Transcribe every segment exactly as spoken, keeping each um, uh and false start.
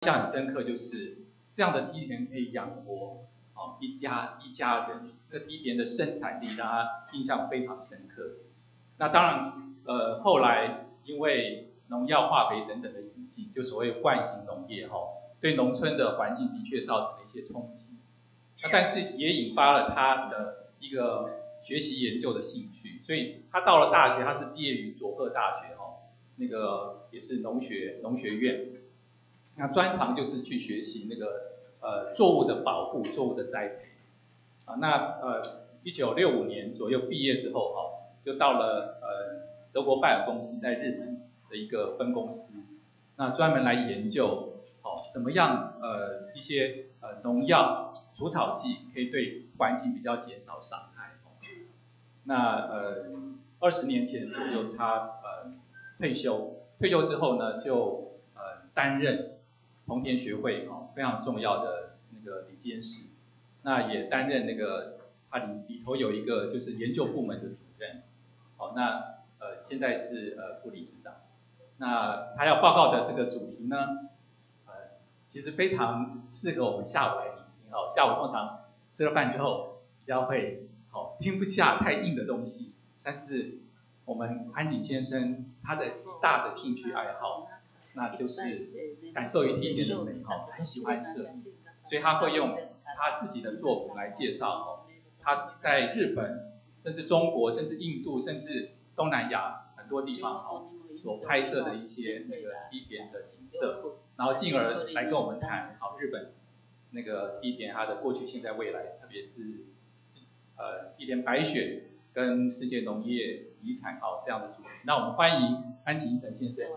印象很深刻，就是这样的梯田可以养活哦一家一家人，这个梯田的生产力让他印象非常深刻。那当然，呃，后来因为农药、化肥等等的引进，就所谓惯性农业哈、哦，对农村的环境的确造成了一些冲击。那但是也引发了他的一个学习研究的兴趣，所以他到了大学，他是毕业于佐贺大学哦，那个也是农学农学院。那专长就是去学习那个呃作物的保护、作物的栽培啊。那呃一九六五年左右毕业之后哈、哦，就到了呃德国拜耳公司在日本的一个分公司，那专门来研究哦怎么样呃一些呃农药、除草剂可以对环境比较减少伤害。哦、那呃二十年前左右他呃退休，退休之后呢就呃担任农田学会哦非常重要的那个理监事，那也担任那个他里里头有一个就是研究部门的主任，哦那呃现在是呃副理事长，那他要报告的这个主题呢，呃其实非常适合我们下午来聆听哦，下午通常吃了饭之后比较会哦听不下太硬的东西，但是我们安井先生他的大的兴趣爱好。那就是感受于梯田的美好，很喜欢设计，所以他会用他自己的作品来介绍哦，他在日本，甚至中国，甚至印度，甚至东南亚很多地方哦所拍摄的一些那个梯田的景色，然后进而来跟我们谈好日本那个梯田它的过去、现在、未来，特别是呃梯田白雪跟世界农业遗产哦这样的主题。那我们欢迎安井一成先生。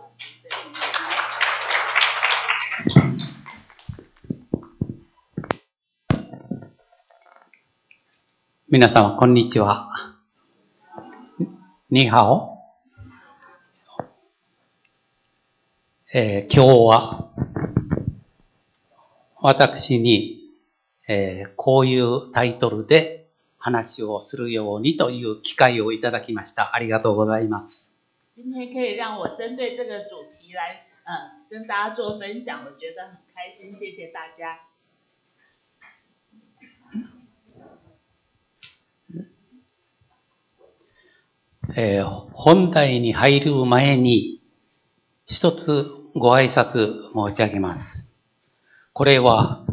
皆様こんにちは。ニーハオ。えー、今日は私に、えー、こういうタイトルで話をするようにという機会をいただきました。ありがとうございます。 今天可以让我针对这个主题来，呃，跟大家做分享，我觉得很开心，谢谢大家。 えー、本題に入る前に一つご挨拶申し上げます。これは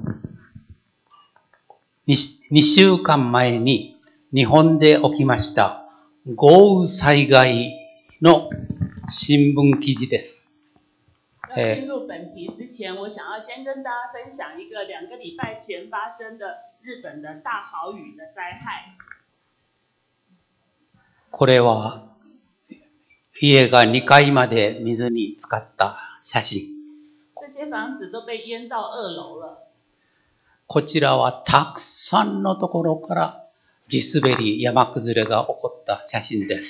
2, 2週間前に日本で起きました豪雨災害の新聞記事です。 要进入本题之前，我想要先跟大家分享一个两个礼拜前发生的日本的大豪雨的灾害。 これは家がにかいまで水に浸かった写真。 这些房子都被淹到二楼了。 こちらはたくさんのところから地滑り、山崩れが起こった写真です。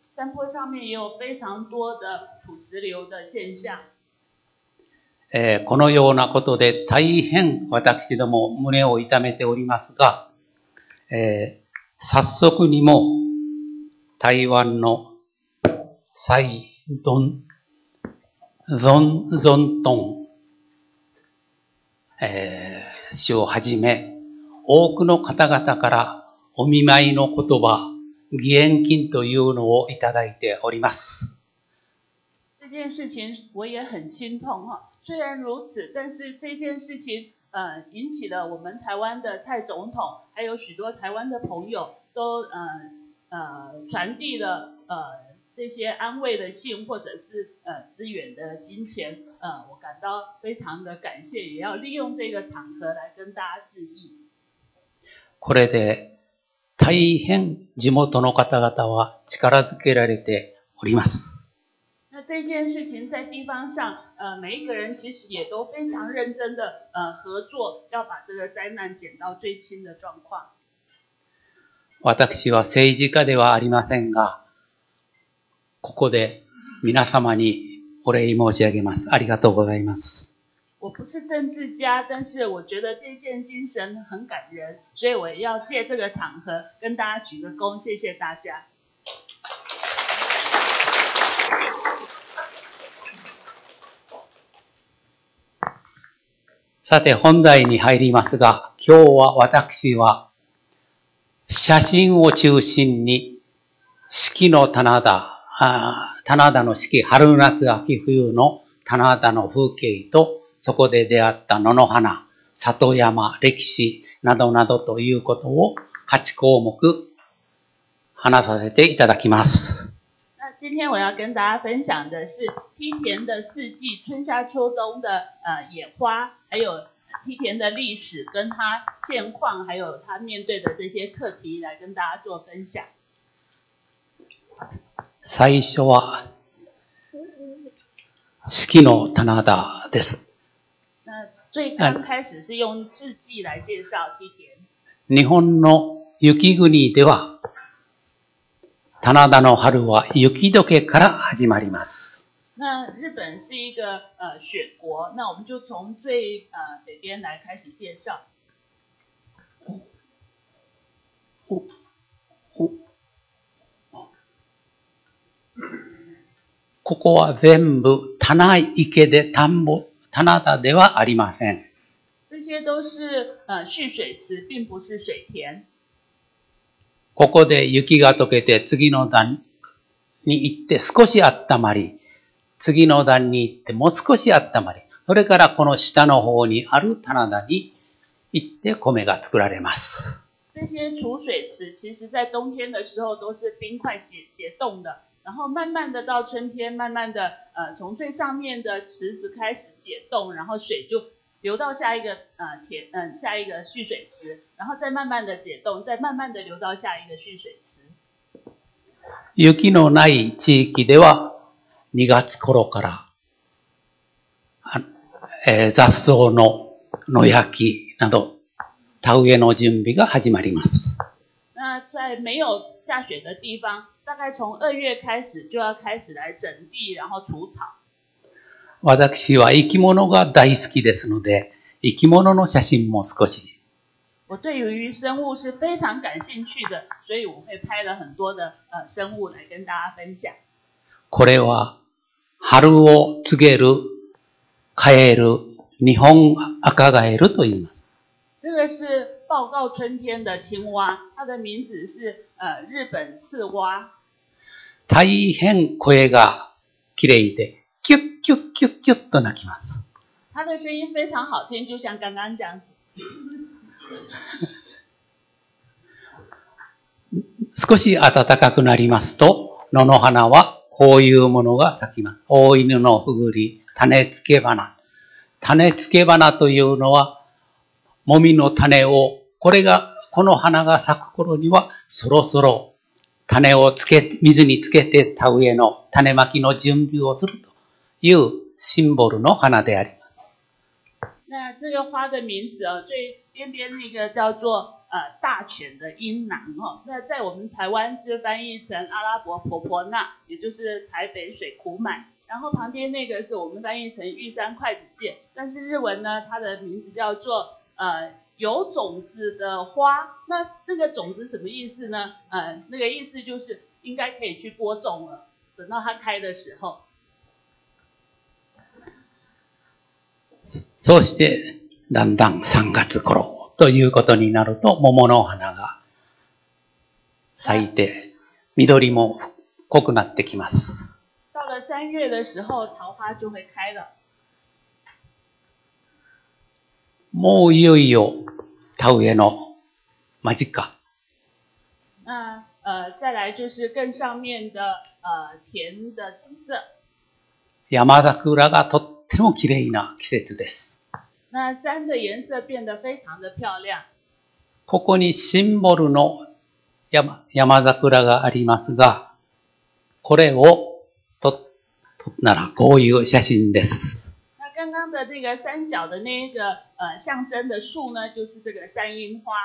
山坡上面也有非常多的土石流的现象。 えー、このようなことで大変私ども胸を痛めておりますが、えー、早速にも台湾の蔡ドン、ゾン、ゾントン、えー、氏をはじめ、多くの方々からお見舞いの言葉、義援金というのをいただいております。 这件事情我也很心痛哈。虽然如此，但是这件事情呃引起了我们台湾的蔡总统，还有许多台湾的朋友都呃呃传递了呃这些安慰的信或者是呃资源的金钱，呃我感到非常的感谢，也要利用这个场合来跟大家致意。 これで大変地元の方々は力づけられております。 那这件事情在地方上，呃，每一个人其实也都非常认真的呃合作，要把这个灾难减到最轻的状况。 私は政治家ではありませんが、ここで皆様にお礼申し上げます。ありがとうございます。 我不是政治家，但是我觉得这件精神很感人，所以我也要借这个场合跟大家举个躬，谢谢大家。 さて本題に入りますが、今日は私は写真を中心に四季の棚田、棚田の四季、春夏秋冬の棚田の風景と、そこで出会った野の花、里山、歴史などなどということをはち項目話させていただきます。 那今天我要跟大家分享的是梯田的四季，春夏秋冬的呃野花，还有梯田的历史跟它现况，还有它面对的这些课题，来跟大家做分享。 最初は四季の棚田です。 那最刚开始是用四季来介绍梯田。 日本の雪国では、棚田の春は雪解けから始まります。 那日本是一个呃雪国，那我们就从最呃北边来开始介绍。 おおここは全部棚池で田んぼ、棚田ではありません。 这些都是呃蓄水池，并不是水田。 ここで雪が溶けて次の段に行って少し温まり、次の段に行ってもう少し温まり、それからこの下の方にある棚田に行って米が作られます。 这些储水池其实在冬天的时候都是冰块结结冻的，然后慢慢的到春天，慢慢的呃从最上面的池子开始解冻，然后水就流到下一个呃田嗯、呃、下一个蓄水池，然后再慢慢的解冻，再慢慢的流到下一个蓄水池。 雪のない地域ではにがつ頃から、えー、雑草の野焼きなど田植えの準備が始まります。 那在没有下雪的地方，大概从二月开始就要开始来整地，然后除草。 私は生き物が大好きですので、生き物の写真も少し。 我对于生物是非常感興趣的，所以我会拍了很多的呃生物来跟大家分享。 これは春を告げるカエル、日本赤ガエルと言います。 这个是报告春天的青蛙，它的名字是呃日本刺蛙。 大変声が綺麗で、キュッキュッキュッキュッと鳴きます。 它的声音非常好听，就像刚刚这样子。 少し暖かくなりますと、野の花はこういうものが咲きます。大犬のふぐり、種付け花。種付け花というのは、もみの種を、これが、この花が咲く頃には、そろそろ種をつけ、水につけて田植えの種まきの準備をするというシンボルの花であります。 那这个花的名字哦，最边边那个叫做呃大犬的阴囊哦，那在我们台湾是翻译成阿拉伯婆婆纳，也就是台北水苦满。然后旁边那个是我们翻译成玉山筷子芥，但是日文呢，它的名字叫做呃有种子的花。那那个种子什么意思呢？呃，那个意思就是应该可以去播种了，等到它开的时候。 そうしてだんだんさんがつ頃ということになると、桃の花が咲いて緑も濃くなってきます。 到了三月的时候，桃花就会开了。 もういよいよ田植えの間近。 那呃，再来就是更上面的呃田的景色。 山桜がとっても綺麗な季節です。 那山的颜色变得非常的漂亮。 ここにシンボルの 山, 山桜がありますが、これを撮ったらこういう写真です。 那刚刚的这个三角的那个呃象征的树呢，就是这个山樱花。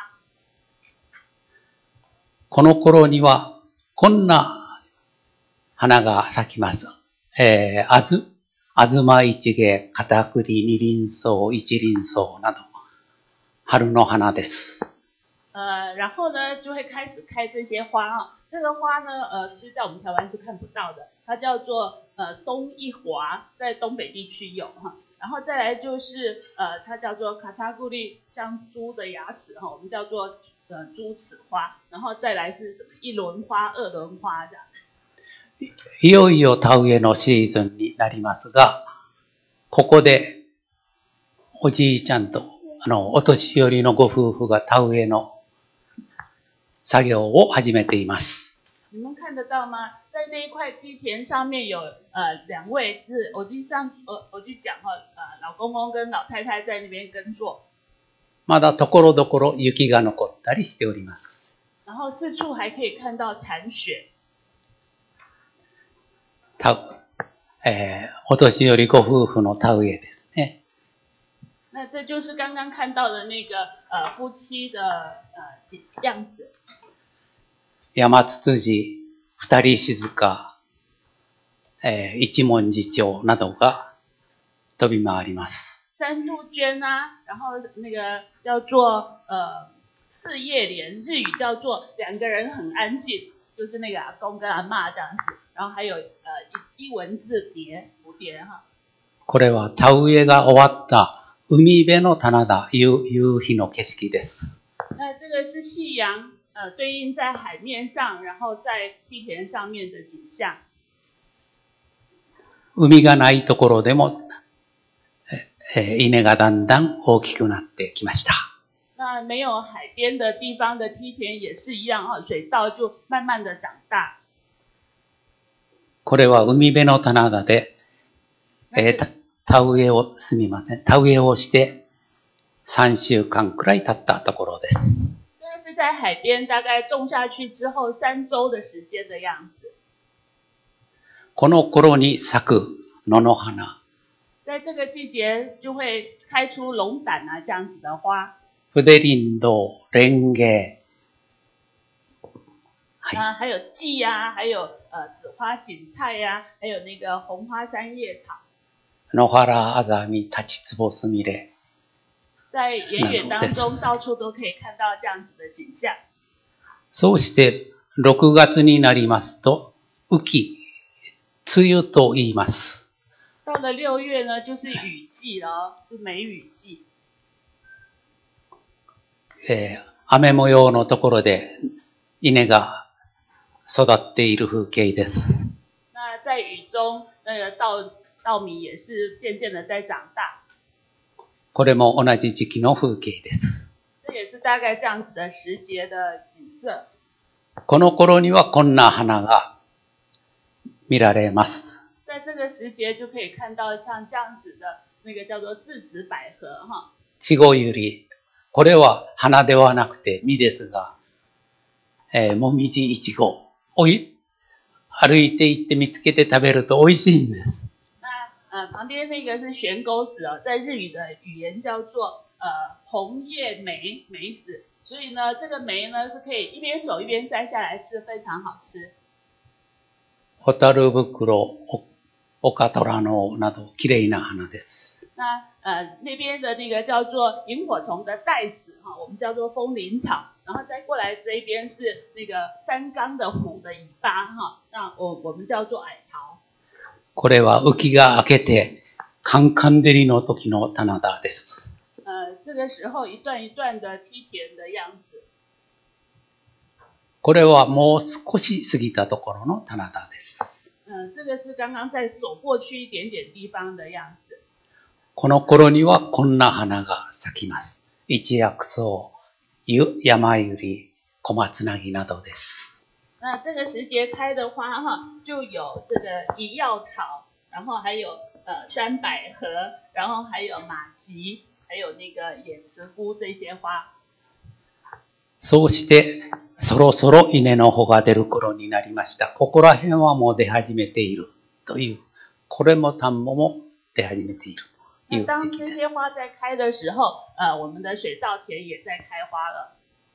この頃にはこんな花が咲きます。えー、あず、あずまいちげ、かたくり、二輪草、一輪草など、春の花です。 呃，然后呢，就会开始开这些花啊。这个花呢，呃，其实在我们台湾是看不到的，它叫做呃东一华，在东北地区有哈。 然后再来就是呃，它叫做卡塔古利，像猪的牙齿哈，我们叫做呃猪齿花，然后再来是什么一轮花、二轮花这样。 いよいよ田植えのシーズンになりますが、ここでおじいちゃんとあのお年寄りのご夫婦が田植えの作業を始めています。 你们看得到吗？在那一块梯田上面有呃两位是我记上我我记讲哈呃老公公跟老太太在那边耕作。 まだところどころ雪が残ったりしております。 然后四处还可以看到残雪。 たえー、お年寄りご夫婦の田植えですね。 那这就是刚刚看到的那个呃夫妻的呃样子。 山ツツジ、二人静か、えー、一文字町などが飛び回ります。 三杜鹃啊，然后那个叫做呃四叶莲，日语叫做两个人很安静，就是那个阿公跟阿嬷这样子，然后还有呃一一文字蝶蝴蝶哈。 これは田植えが終わった海辺の棚田、夕夕日の景色です。 那这个是夕阳。呃，对应在海面上，然后在梯田上面的景象。 海がないところでも、えー、稲がだんだん大きくなってきました。 那没有海边的地方的梯田也是一样哈，水稻就慢慢的长大。 これは海辺の棚田で、えー、田植えをすみません、田植えをしてさんしゅうかんくらい経ったところです。 是在海边，大概种下去之后三周的时间的样子。 この頃に咲く野の花。 在这个季节就会开出龙胆啊这样子的花。 筆林道、レンゲ。 啊，还有荠啊，还有呃紫花堇菜呀、啊，还有那个红花三叶草。 野原あざみ、立ちつぼすみれ。 在野野当中，到处都可以看到这样子的景象。 そうしてろくがつになりますと、雨季、梅雨と言います。 到了六月呢，就是雨季了，是梅雨季。 えー、雨模様のところで稲が育っている風景です。 那在雨中，那个稻稻米也是渐渐的在长大。 これも同じ時期の風景です。 这也是大概这样子的时节的景色。 この頃にはこんな花が見られます。 在这个时节就可以看到像这样子的那个叫做栀子百合哈。 稚児ユリ、これは花ではなくて実ですが、えー、もみじいちご、おい歩いて行って見つけて食べると美味しいんです。 呃，旁边那个是悬钩子哦，在日语的语言叫做呃红叶梅梅子，所以呢，这个梅呢是可以一边走一边摘下来吃，非常好吃。 ホタルブクロ、オカトラノなど綺麗な花です。 那呃那边的那个叫做萤火虫的带子哈，我们叫做风铃草，然后再过来这一边是那个三纲的虎的尾巴哈，那我我们叫做矮桃。 これは雨季が明けて、カンカン照りの時の棚田です。 呃，这个时候一段一段的梯田的样子。 これはもう少し過ぎたところの棚田です。 嗯，这个是刚刚再走过去一点点地方的样子。 この頃にはこんな花が咲きます。一薬草、山百合、小松菜などです。 那这个时节开的花哈，就有这个一药草，然后还有呃山百合，然后还有马吉，还有那个野茨菇这些花。 そうしてそろそろ稲の穂が出る頃になりました。ここら辺はもう出始めているという、これも田んぼも出始めているという時期です。当这些花在开的时候，呃，我们的水稻田也在开花了。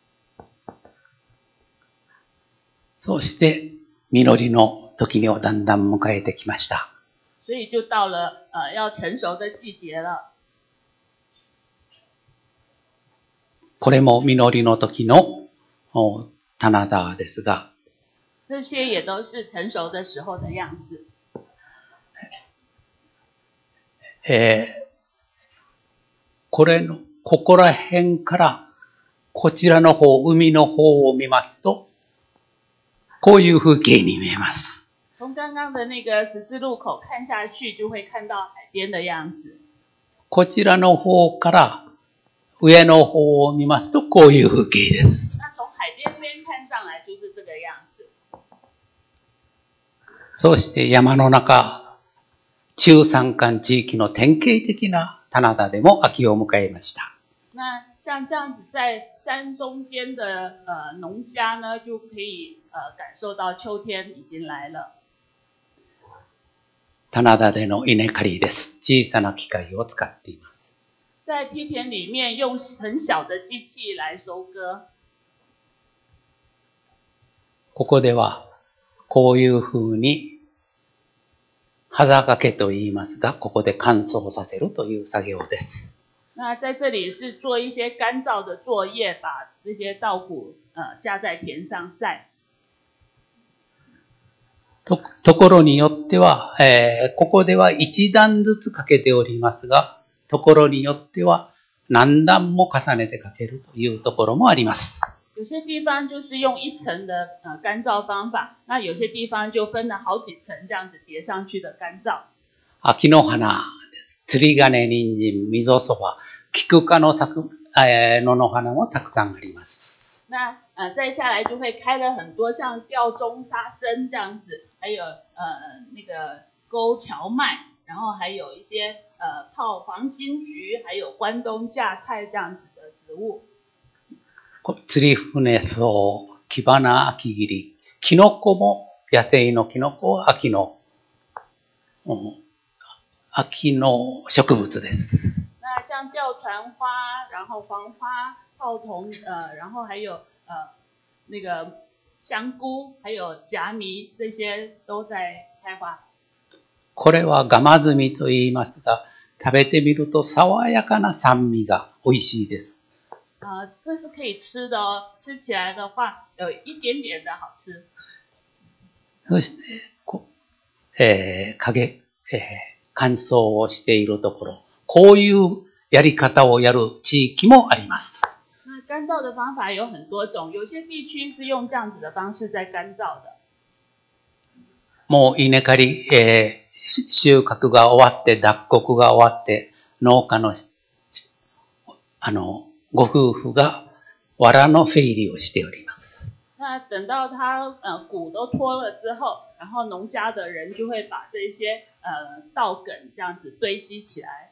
そして実りの時をだんだん迎えてきました。 所以就到了呃要成熟的季节了。 これも実りの時の棚田ですが、 这些也都是成熟的时候的样子。 えー、 これの、ここら辺から、こちらの方、海の方を見ますと、こういう風景に見えます。 从刚刚的那个十字路口看下去，就会看到海边的样子。 こちらの方から、上の方を見ますと、こういう風景です。 那从海边边看上来就是这个样子。 そして山の中、中山間地域の典型的な棚田でも秋を迎えました。 那像这样子在山中间的呃农家呢，就可以呃感受到秋天已经来了。 棚田での稲刈りです。小さな機械を使っています。 在梯田里面用很小的机器来收割。 ここではこういう風に端掛けと言いますが、ここで乾燥させるという作業です。 那在这里是做一些干燥的作业，把这些稻谷呃架在田上晒。 と, ところによっては、えー、ここでは一段ずつかけておりますが、ところによっては何段も重ねてかけるというところもあります。 有些地方就是用一层的呃干燥方法，那有些地方就分了好几层这样子叠上去的干燥。 秋の花です。釣り金、人参、溝そば、キク科の咲く、えー、野の花もたくさんあります。 那呃再下来就会开了很多像吊钟沙参这样子，还有呃那个钩荞麦，然后还有一些呃泡黄金菊，还有关东芥菜这样子的植物。 釣り船草、キバナ、秋切り、キノコも野生のキノコは秋の、うん、秋の植物です。 那像吊船花，然后黄花、泡桐，呃，然后还有呃那个香菇，还有夹米，这些都在开花。 これはガマズミと言いますが、食べてみると爽やかな酸味が美味しいです。 啊、呃，这是可以吃的哦，吃起来的话有一点点的好吃。 そして、こえー、影、えー、乾燥をしているところ、こういうやり方をやる地域もあります。 那干燥的方法有很多種，有些地區是用這樣子的方式在乾燥的。 もう稲刈り、えー、収穫が終わって、脱穀が終わって、農家の、あの、ご夫婦が藁の整理をしております。 那等到他呃谷都脱了之后，然後農家的人就會把這些呃稻梗這樣子堆積起來。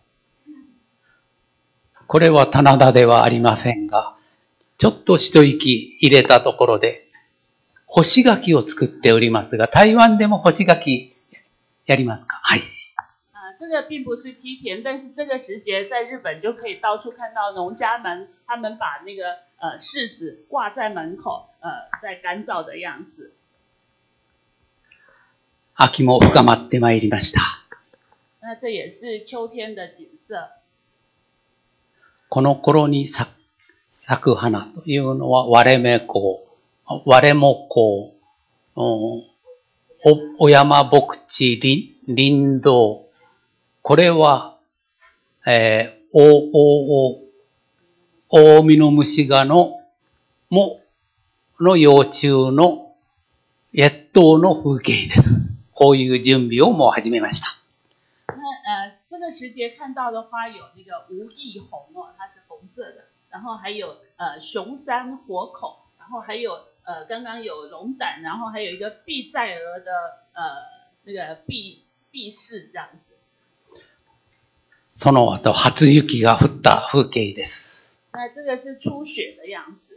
これは棚田ではありませんが、ちょっと一息入れたところで、干し柿を作っておりますが、台湾でも干し柿やりますか？はい。 啊，这个并不是梯田，但是这个时节在日本就可以到处看到农家们，他们把那个呃柿子挂在门口，呃，在干燥的样子。 秋も深まってまいりました。 那这也是秋天的景色。 この頃に咲く花というのは割れ目香、割れも香、お山牧地、林道、これは、えー、おおお大ミノムシガのもの幼虫の越冬の風景です。こういう準備をもう始めました。 那呃，这个时节看到的花有那个无翼红哦，它是红色的，然后还有呃熊山火口，然后还有呃刚刚有龙胆，然后还有一个碧在蛾的呃那个碧碧氏这样子。 その後、初雪が降った風景です。 那这个是初雪的样子。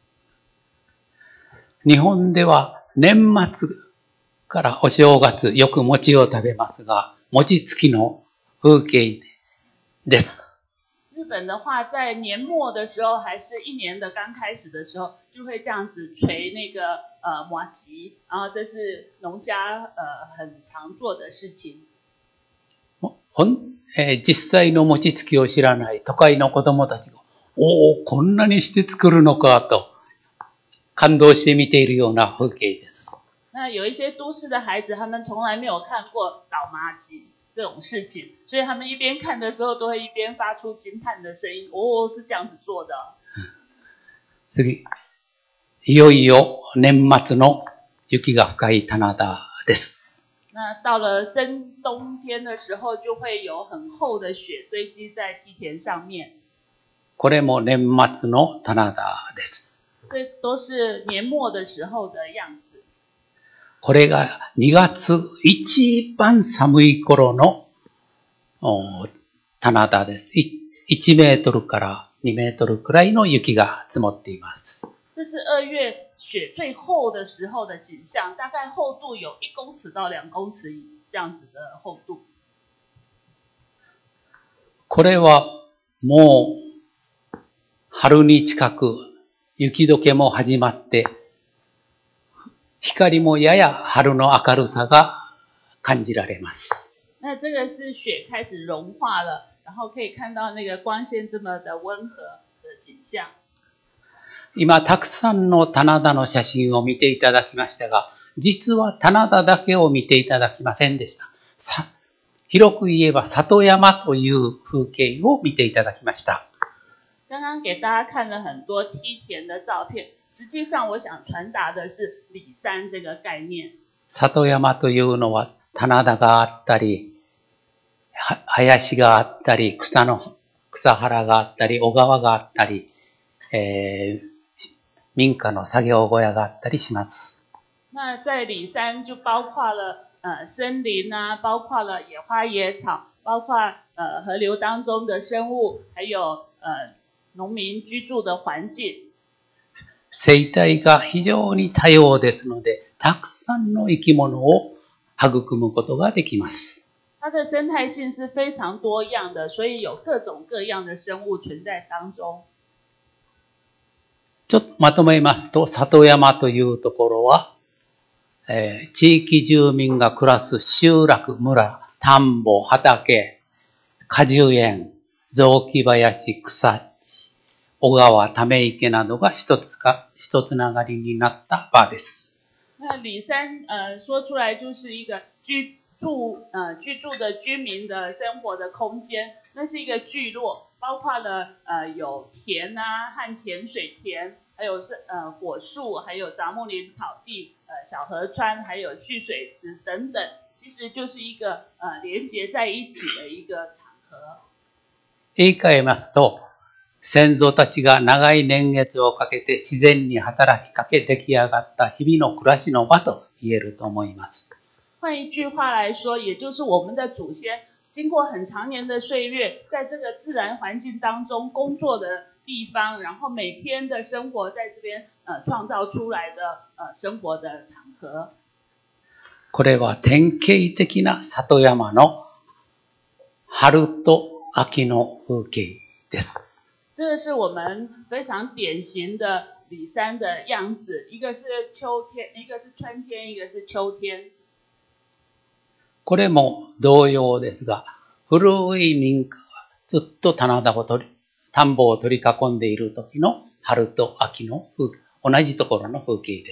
日本では年末からお正月、よく餅を食べますが、餅つきの風景です。 日本的话，在年末的时候，还是一年的刚开始的时候，就会这样子捶那个呃麻糬，然后这是农家呃很常做的事情。 ほんえー、実際の餅つきを知らない都会の子供たちが、おお、こんなにして作るのかと感動して見ているような風景です。 那有一些都市的孩子，他们从来没有看过倒麻糬， 这种事情，所以他们一边看的时候都会一边发出惊叹的声音。哦，是这样子做的。 次、いよいよ年末の雪が深い棚田です。 那到了深冬天的时候，就会有很厚的雪堆积在梯田上面。 これも年末の棚田です。 这都是年末的时候的样子。 これがにがつ一番寒い頃の棚田です。いちメートルからにメートルくらいの雪が積もっています。 这是二月雪最厚的时候的景象，大概厚度有一公尺到两公尺这样子的厚度。 これはもう春に近く雪解けも始まって、光もやや春の明るさが感じられます。 那这个是雪开始融化了，然后可以看到那个光线这么的温和的景象。 今たくさんの棚田の写真を見ていただきましたが、実は棚田だけを見ていただきませんでした。さ広く言えば里山という風景を見ていただきました。 刚刚给大家看了很多梯田的照片，实际上我想传达的是里山这个概念。 里山というのは棚田があったり、林があったり、草の草原があったり、小川があったり、えー、民家の作業小屋があったりします。 那在里山就包括了呃森林啊，包括了野花野草，包括呃河流当中的生物，还有呃农民居住的环境。 生態が非常に多様ですので、たくさんの生き物を育むことができます。 它的生态性是非常多样的，所以有各种各样的生物存在当中。 ちょっとまとめますと、里山というところは、えー、地域住民が暮らす集落、村、田んぼ、畑、果樹園、雑木林、草地、小川、ため池などが一つか、一つながりになった場です。 那里山呃说出来就是一个居住呃居住的居民的生活的空间，那是一个聚落，包括了呃有田啊和甜水田，还有是呃果树，还有杂木林草地，呃小河川，还有蓄水池等等，其实就是一个呃连结在一起的一个场合。 言い換えますと、先祖たちが長い年月をかけて自然に働きかけ出来上がった日々の暮らしの場と言えると思います。 换一句话来说，也就是我们的祖先经过很长年的岁月，在这个自然环境当中工作的地方，然后每天的生活在这边呃创造出来的呃生活的场合。 これは典型的な里山の春と秋の風景です。 这个是我们非常典型的里山的样子，一个是秋天，一个是春天，一个是秋天。 これも同様ですが、古い民家がずっと棚田を取り、田んぼを取り囲んでいる時の春と秋の風景、同じところの風景です。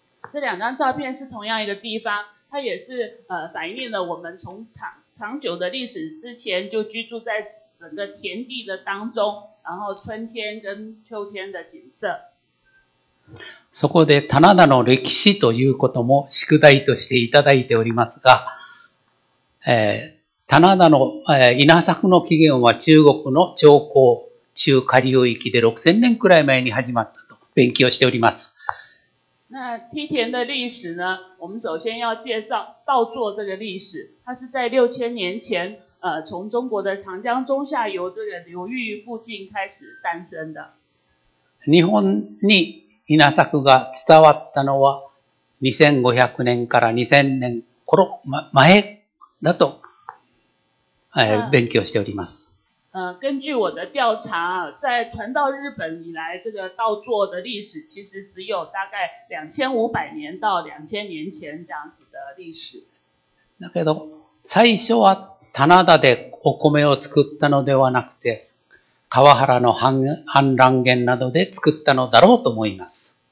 这两张照片是同样一个地方，它也是呃反映了我们从长长久的历史之前就居住在整个田地的当中，然后春天跟秋天的景色。 そこで棚田の歴史ということも宿題としていただいておりますが、えー、棚田の、えー、稲作の起源は中国の長江中下流域でろくせんねんくらい前に始まったと勉強しております。 那梯田的历史呢，我们首先要介绍稻作这个历史，它是在六千年前呃从中国的长江中下游这个流域附近开始诞生的。 日本に稲作が伝わったのはにせんごひゃくねんからにせんねん頃前だと、えー、勉強しております。 呃，根据我的调查，在传到日本以来，这个稻作的历史其实只有大概两千五百年到两千年前这样子的历史。 だけど最初は棚田でお米を作ったのではなくて、川原の氾濫源などで作ったのだろうと思います。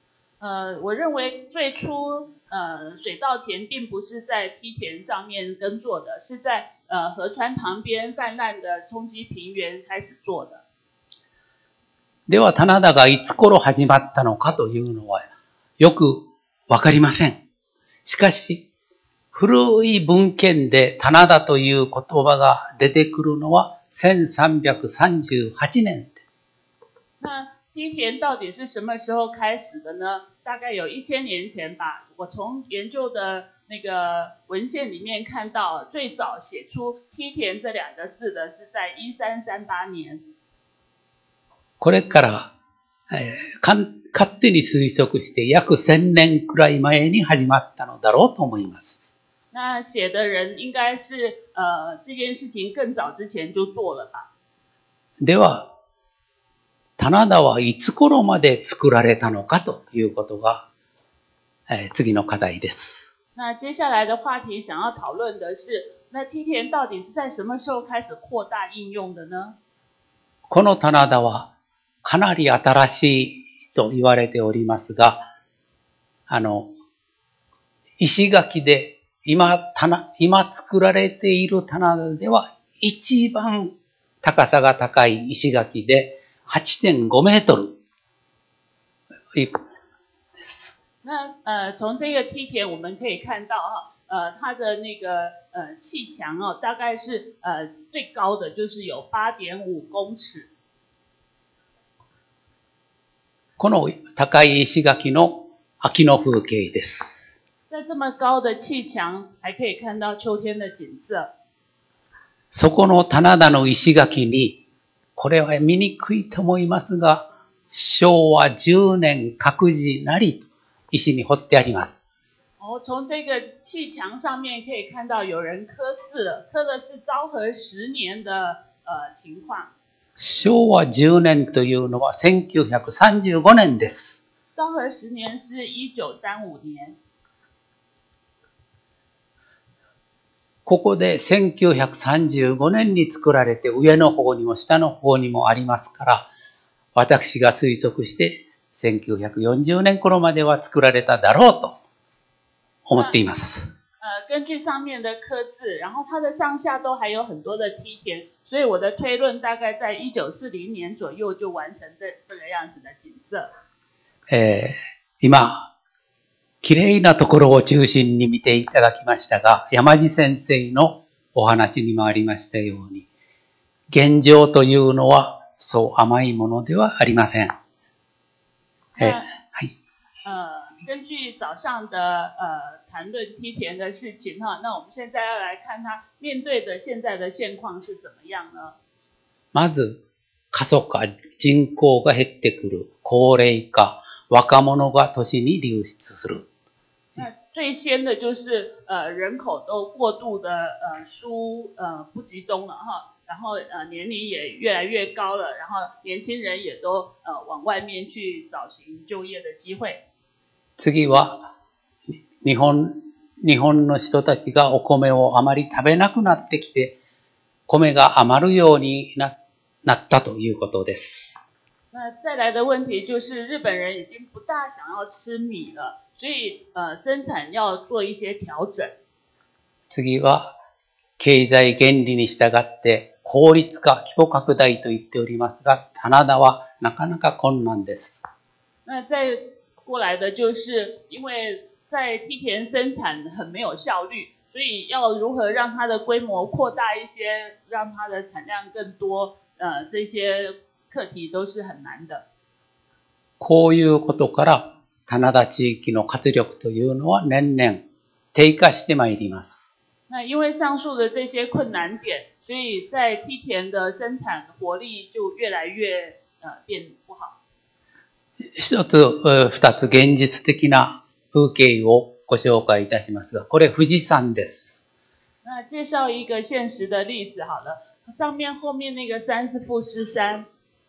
呃，我认为最初呃水稻田并不是在梯田上面耕作的，是在呃河川旁边泛滥的冲积平原开始做的。 では、棚田がいつ頃始まったのかというのはよくわかりません。しかし、古い文献で棚田という言葉が出てくるのはせんさんびゃくさんじゅうはちねん。 那梯田到底是什么时候开始的呢？大概有一千年前吧。我从研究的那个文献里面看到，最早写出梯田这两个字的是在一三三八年。 これから、えー、か勝手に推測して約千年くらい前に始まったのだろうと思います。 那写的人应该是呃这件事情更早之前就做了吧。 では、棚田はいつ頃まで作られたのかということが、えー、次の課題です。 那接下来的话题想要讨论的是，那梯田到底是在什么时候开始扩大应用的呢？ この棚田はかなり新しいと言われておりますが、あの、石垣で今、棚、今作られている棚田では一番高さが高い石垣で はちてんごメートル。 那呃，从这个梯田我们可以看到哈，呃，它的那个呃砌墙哦，大概是呃最高的就是有 八点五公尺。 この高い石垣の秋の風景です。 在这么高的砌墙，还可以看到秋天的景色。 そこの棚田の石垣に、これは見にくいと思いますが、しょうわじゅうねん角地なりと石に彫ってあります。 哦，从这个砌墙上面可以看到有人刻字了，刻的是昭和十年的呃情况。 しょうわじゅうねんというのはせんきゅうひゃくさんじゅうごねんです。 昭和十年是一九三五年。 ここでせんきゅうひゃくさんじゅうごねんに作られて上の方にも下の方にもありますから、私が推測してせんきゅうひゃくよんじゅうねん頃までは作られただろうと思っています。 呃，根据上面的刻字，然后它的上下都还有很多的梯田，所以我的推論大概在一九四零年左右就完成这这个样子的景色。 えー、今、綺麗なところを中心に見ていただきましたが、山地先生のお話にもありましたように、現状というのはそう甘いものではありません。えー、はい。 呃，根据早上的呃谈论梯田的事情哈，那我们现在要来看他面对的现在的现况是怎么样呢？ まず、過疎化、人口が減ってくる、高齢化、若者が都市に流出する。 那最先的就是呃人口都过度的呃疏呃不集中了哈，然后呃年龄也越来越高了，然后年轻人也都呃往外面去找寻就业的機会。 次は日本日本の人たちがお米をあまり食べなくなってきて、米が余るように な, なったということです。 那再来的问题就是日本人已经不大想要吃米了，所以呃生产要做一些調整。 次は経済原理に従って効率化、規模拡大と言っておりますが、棚田はなかなか困難です。 那再过来的就是因为在梯田生产很没有效率，所以要如何让它的规模扩大一些，让它的产量更多，呃这些課題都是很難的。 こういうことから棚田地域の活力というのは年々低下してまいります。 那因为上述的这些困難点，所以在梯田的生產活力就越来越呃變不好。 一つ、二つ現実的な風景をご紹介いたしますが、これ富士山です。 那介紹一個現實的例子好了，上面後面那個山是富士山。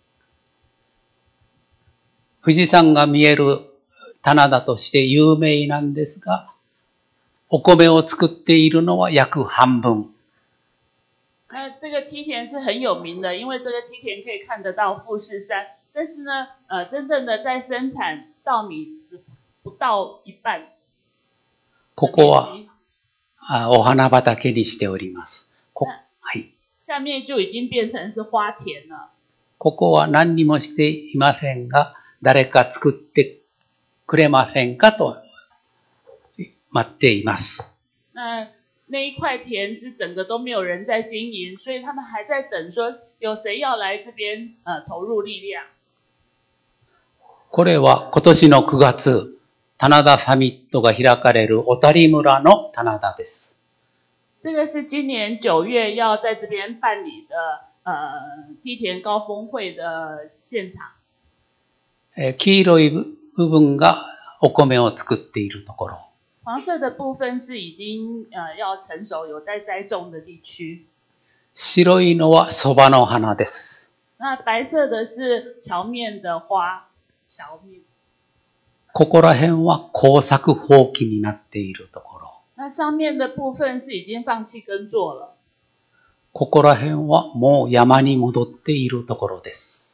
富士山が見える棚田として有名なんですが、お米を作っているのは約半分。 那这个梯田是很有名的，因为这个梯田可以看得到富士山，但是呢，呃，真正的在生产稻米只到一半。 ここは、あ、お花畑にしております。こ、はい。 下面就已经变成是花田了。 ここは何にもしていませんが、誰か作ってくれませんかと待っています。 那那一块田是整个都没有人在经营，所以他们还在等说有谁要来这边呃投入力量。 これは今年のくがつ、棚田サミットが開かれる小谷村の棚田です。 这个是今年九月要在这边办理的呃梯田高峰会的现场。 え黄色い部分がお米を作っているところ。 黄色的部分是已经呃要成熟有在栽种的地区。 白いのは蕎麦の花です。 那白色的是荞面的花，荞面。 ここら辺は耕作放棄になっているところ。 那上面的部分是已经放弃耕作了。 ここら辺はもう山に戻っているところです。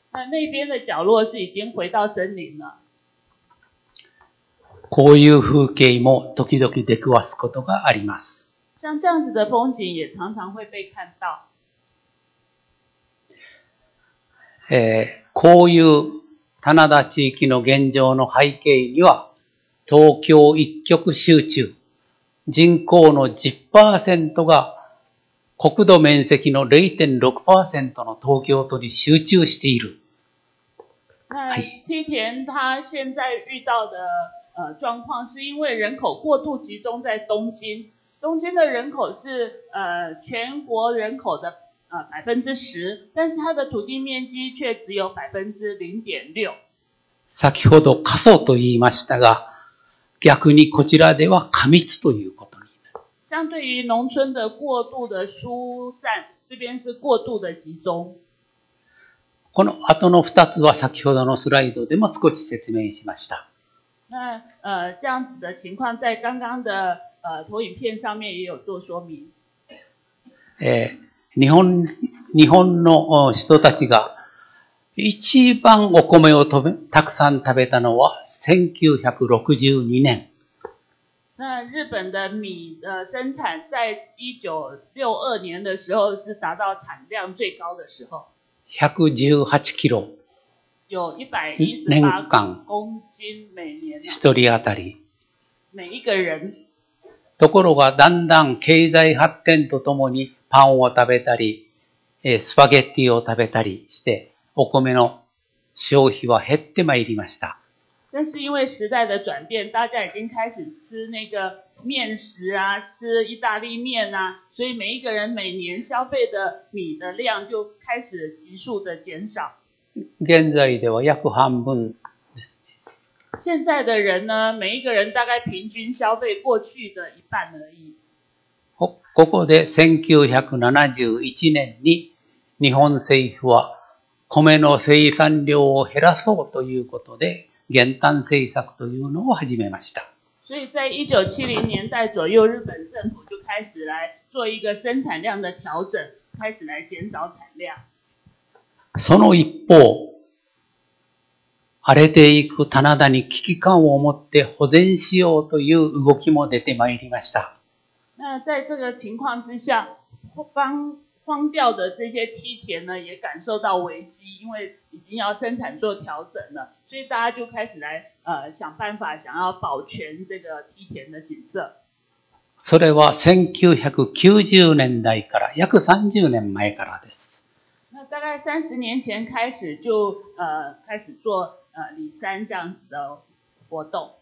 那那边的角落是已经回到森林了。 こういう風景も時々出くわすことがあります。 像这样子的风景也常常会被看到。 えー、こういう棚田地域の現状の背景には、東京一極集中、人口の じゅっパーセント が国土面積の れいてんろくパーセント の東京都に集中している。 那梯田它现在遇到的呃状况，是因为人口过度集中在东京，东京的人口是呃全国人口的呃百分之十，但是它的土地面积却只有百分之零点六。 先ほど過疎と言いましたが、逆にこちらでは過密ということになる。 相对于农村的过度的疏散，这边是过度的集中。 この後の二つは先ほどのスライドでも少し説明しました。 那呃这样子的情况在刚刚的呃投影片上面也有做说明。 えー、日本日本の人たちが一番お米をとべたくさん食べたのはせんきゅうひゃくろくじゅうにねん。 那日本的米的生产在一九六二年的时候是达到产量最高的时候。 ひゃくじゅうはちキロ。 有一百一十八公斤每年。 一人当たり。 每一个人。 ところがだんだん経済発展とともにパンを食べたり、スパゲッティを食べたりして、お米の消費は減ってまいりました。 但是因为时代的转变，大家已经开始吃那个面食啊，吃意大利面啊，所以每一个人每年消费的米的量就开始急速的减少。 現在では約半分ですね。 现在的人呢，每一个人大概平均消费过去的一半而已。 ここでせんきゅうひゃくななじゅういちねんに日本政府は米の生産量を減らそうということで減反政策というのを始めました。 所以在一九七零年代左右，日本政府就开始来做一个生产量的调整，开始来减少产量。 その一方、荒れていく棚田に危機感を持って保全しようという動きも出てまいりました。 那在这个情况之下，荒荒掉的这些梯田呢，也感受到危机，因为已经要生产做调整了，所以大家就开始来呃想办法，想要保全这个梯田的景色。 それはせんきゅうひゃくきゅうじゅうねんだいから約さんじゅうねんまえからです。 那大概三十年前开始就呃开始做呃里山这样子的活动。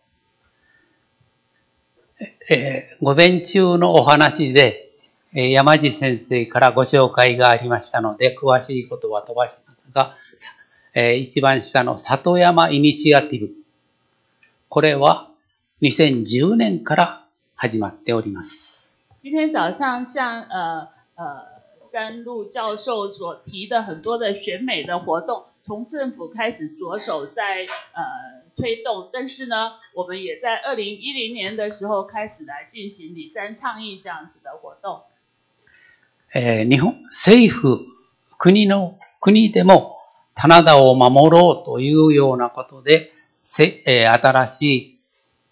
えー、午前中のお話で、えー、山地先生からご紹介がありましたので、詳しいことは飛ばしますが、えー、一番下の里山イニシアティブ。これはにせんじゅうねんから始まっております。 今天早上像呃呃山路教授所提的很多的选美的活动，从政府开始着手在呃推动，但是呢，我们也在二零一零年的时候开始来进行里山倡议这样子的活动。 えー、日本政府国の国でも棚田を守ろうというようなことで、せえー、新しい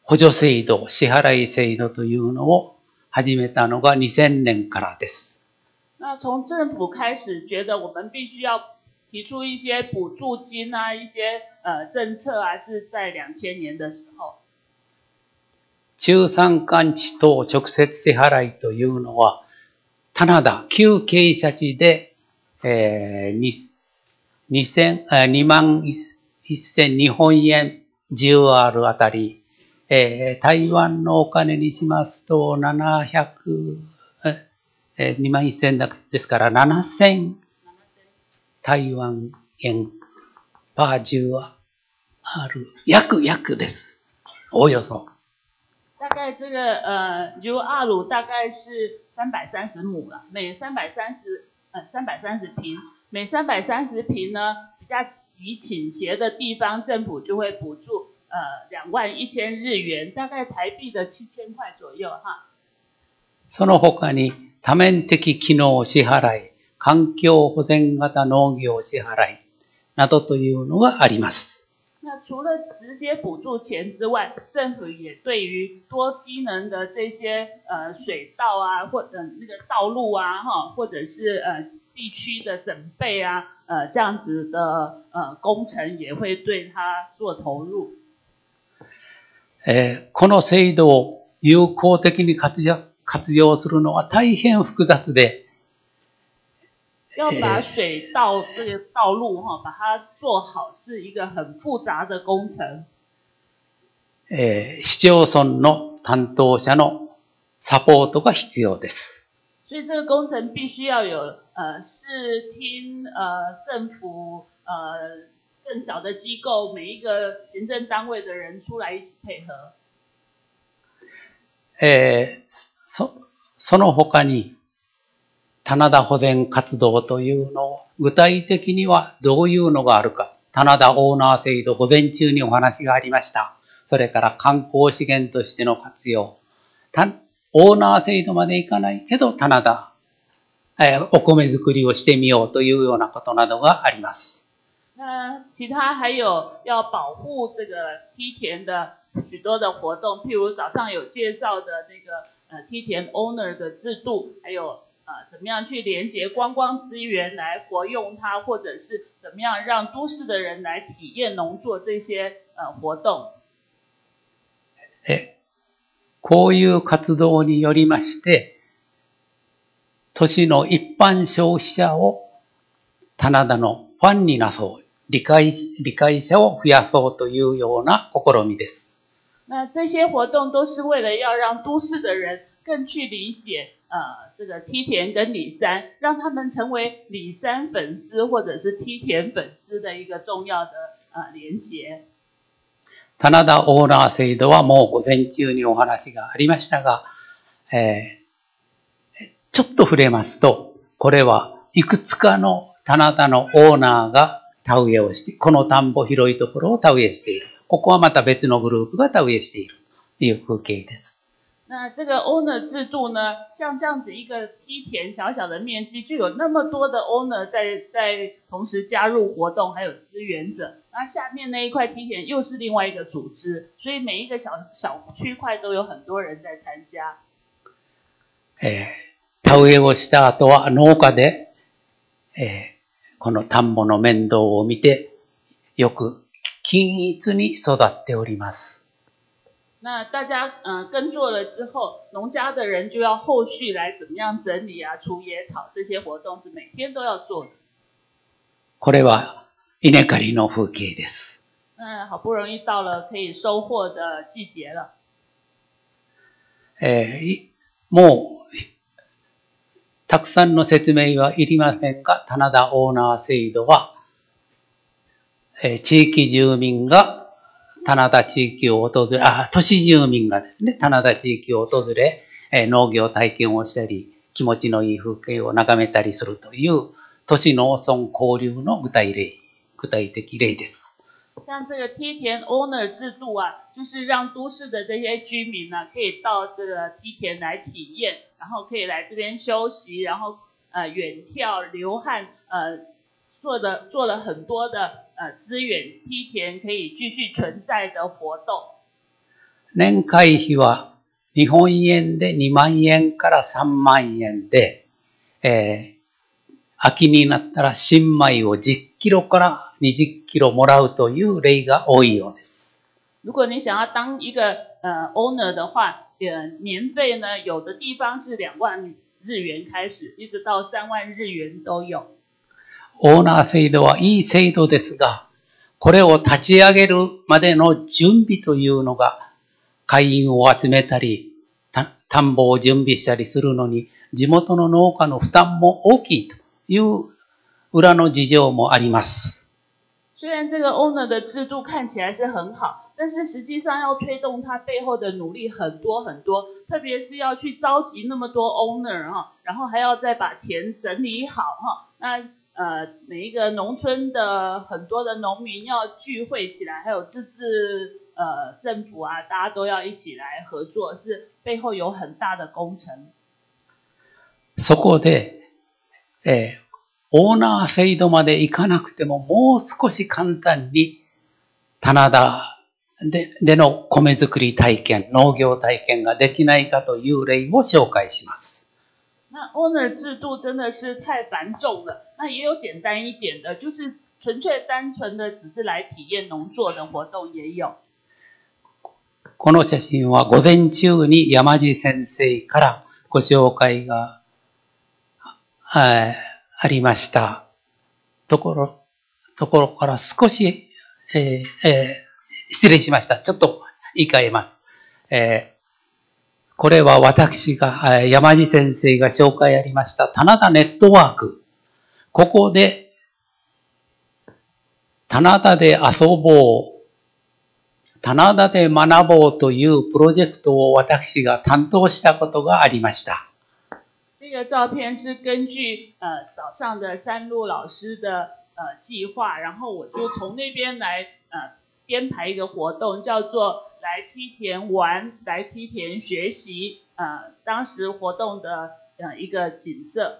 補助制度、支払い制度というのを始めたのがにせんねんからです。 那从政府开始，觉得我们必须要提出一些补助金啊，一些呃政策啊，是在两千年的时候。 中山間地等直接支払いというのは、棚田、旧傾斜地で、えー、にまんせん日本円 ジーオーアール あたり、えー、台湾のお金にしますとななひゃく、えー、にまんせんですからななせん台湾円パー ジーオーアール、約、約です。およそ。 大概这个呃 ，U 二鲁大概是三百三十亩了，每三百三十呃三百三十平，每三百三十平呢，比较极倾斜的地方，政府就会补助呃两万一千日元，大概台币的七千块左右哈。 その他に多面的機能支払い、環境保全型農業支払いなどというのがあります。 那除了直接补助钱之外，政府也对于多机能的这些呃水道啊，或者那个道路啊，哈，或者是呃地区的整备啊，呃这样子的呃工程也会对它做投入。 えー、この制度を有効的に活用、活用するのは大変複雑で。 要把水道这个道路哈，把它做好是一个很复杂的工程。 えー、市町村の担当者のサポートが必要です。 所以这个工程必须要有呃市厅呃政府呃更小的机构每一个行政单位的人出来一起配合。 えー、そその他に。棚田保全活動というのを具体的にはどういうのがあるか。棚田オーナー制度、午前中にお話がありました。それから観光資源としての活用。オーナー制度までいかないけど、棚田、えー、お米作りをしてみようというようなことなどがあります。 那其他还有要保护这个梯田的许多的活动，譬如早上有介绍的那个呃梯田 owner 的制度，还有呃，怎么样去连接观光资源来活用它，或者是怎么样让都市的人来体验农作这些呃活动。 え、こういう活動によりまして、都市の一般消費者を棚田のファンになそう、理解、理解者を増やそうというような試みです。 那这些活动都是为了要让都市的人更去理解。呃，这个梯田跟里山，让他们成为里山粉丝或者是梯田粉丝的一个重要的呃连结。 棚田オーナー制度はもう午前中にお話がありましたが、えー、ちょっと触れますと、これはいくつかの棚田のオーナーが田植えをして、この田んぼ広いところを田植えしている。ここはまた別のグループが田植えしているという風景です。 那这个 owner 制度呢，像这样子一个梯田小小的面积，就有那么多的 owner 在在同时加入活动，还有资源者。那下面那一块梯田又是另外一个组织，所以每一个小小区块都有很多人在参加。 えー、田植えをした後は農家で、えー、この田んぼの面倒を見て、よく均一に育っております。 那大家呃耕作了之后，农家的人就要后续来怎么样整理啊、除野草这些活动是每天都要做的。 これは稲刈りの風景です。 嗯，好不容易到了可以收获的季节了。 えー、もうたくさんの説明はいりませんが、棚田オーナー制度は、えー、地域住民が棚田地域を訪れ、あ、都市住民がですね、棚田地域を訪れ、えー、農業体験をしたり、気持ちのいい風景を眺めたりするという、都市農村交流の具体例、具体的例です。 像这个梯田 owner 制度啊，就是让都市的这些居民呢、啊，可以到这个梯田来体验，然后可以来这边休息，然后呃远眺、流汗，呃做的做了很多的呃资源梯田可以继续存在的活动。 年会費は日本円でにまんえんからさんまんえんで、えー、秋になったら新米をじっキロからにじっキロもらうという例が多いようです。 如果你想要当一个呃 owner 的话，呃年费呢，有的地方是两万日元開始，一直到三万日元都有。 オーナー制度はいい制度ですが、これを立ち上げるまでの準備というのが、会員を集めたり、田んぼを準備したりするのに、地元の農家の負担も大きいという裏の事情もあります。 虽然这个 owner 的制度看起来是很好，但是实际上要推动它背后的努力很多很多，特别是要去召集那么多 owner 哈，然后还要再把田整理好哈，那呃每一个农村的很多的农民要聚会起来，还有自治呃政府啊，大家都要一起来合作，是背后有很大的工程。 そこで、えーオーナー制度まで行かなくても、もう少し簡単に、棚田ででの米作り体験、農業体験ができないかという例を紹介します。 那 owner 制度真的是太繁重了。那也有简单一点的，就是纯粹单纯的只是来体验農作的活動也有。 この写真は午前中に山地先生からご紹介が、ありましたところ、ところから少し、えーえー、失礼しました。ちょっと言い換えます。えー、これは私が、山地先生が紹介ありました棚田ネットワーク。ここで、棚田で遊ぼう、棚田で学ぼうというプロジェクトを私が担当したことがありました。 这个照片是根据呃早上的山路老师的呃计划，然后我就从那边来呃编排一个活动，叫做来梯田玩，来梯田学习。呃，当时活动的呃一个景色。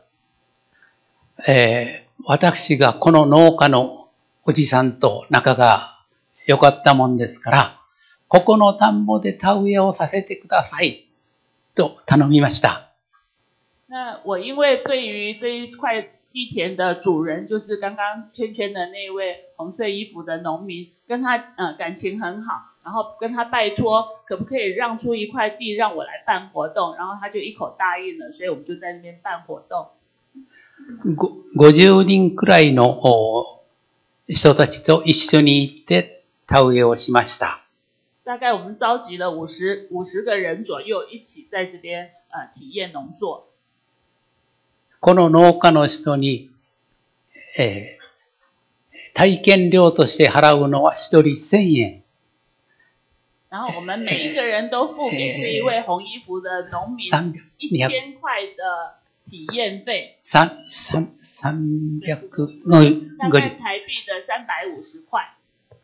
えー、私がこの農家のおじさんと仲が良かったもんですから、ここの田んぼで田植えをさせてくださいと頼みました。 那我因为对于这一块梯田的主人，就是刚刚圈圈的那位红色衣服的农民，跟他呃感情很好，然后跟他拜托，可不可以让出一块地让我来办活动，然后他就一口答应了，所以我们就在那边办活动。 ごじゅうにんくらいの人たちと一緒に行って田植えをしました。 大概我们召集了五十五十个人左右，一起在这边呃体验农作。 この農家の人に、えー、体験料として払うのは一人千円。 然后我们每一个人都付给这一位红衣服的农民一千块的体验费。 三三三百五大概台币的三百五十块。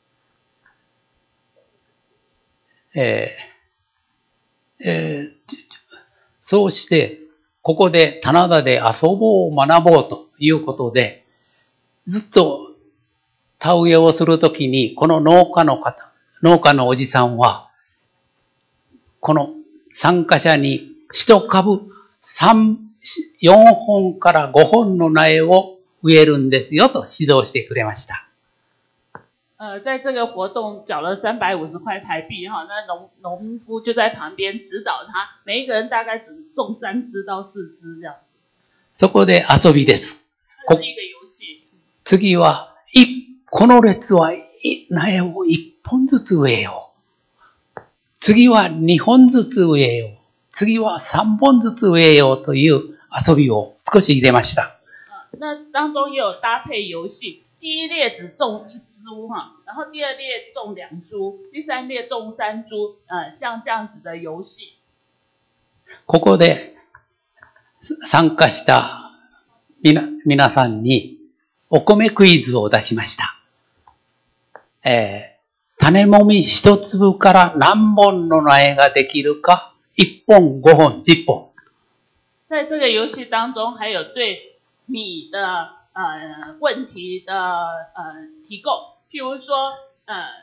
えーえー、そうして。ここで棚田で遊ぼう、学ぼうということで、ずっと田植えをするときに、この農家の方、農家のおじさんは、この参加者に一株三、四本から五本の苗を植えるんですよと指導してくれました。 呃，在这个活动缴了三百五十块台币哈，那农农夫就在旁边指导他，每一个人大概只种三枝到四枝这样。 そこで遊びです。 这是一个遊戲。 次は、この列は苗を一本ずつ植えよう。次は二本ずつ植えよう。次は三本ずつ植えようという遊びを少し入れました。 那当中也有搭配遊戲，第一列只種一株哈，然后第二列种两株，第三列种三株，呃，像这样子的遊戲。 ここで参加した皆、皆さんにお米クイズを出しました。えー、種もみ一粒から何本の苗ができるか、一本、五本、十本。 在这个遊戲当中，还有对米的呃问题的呃提供，譬如说呃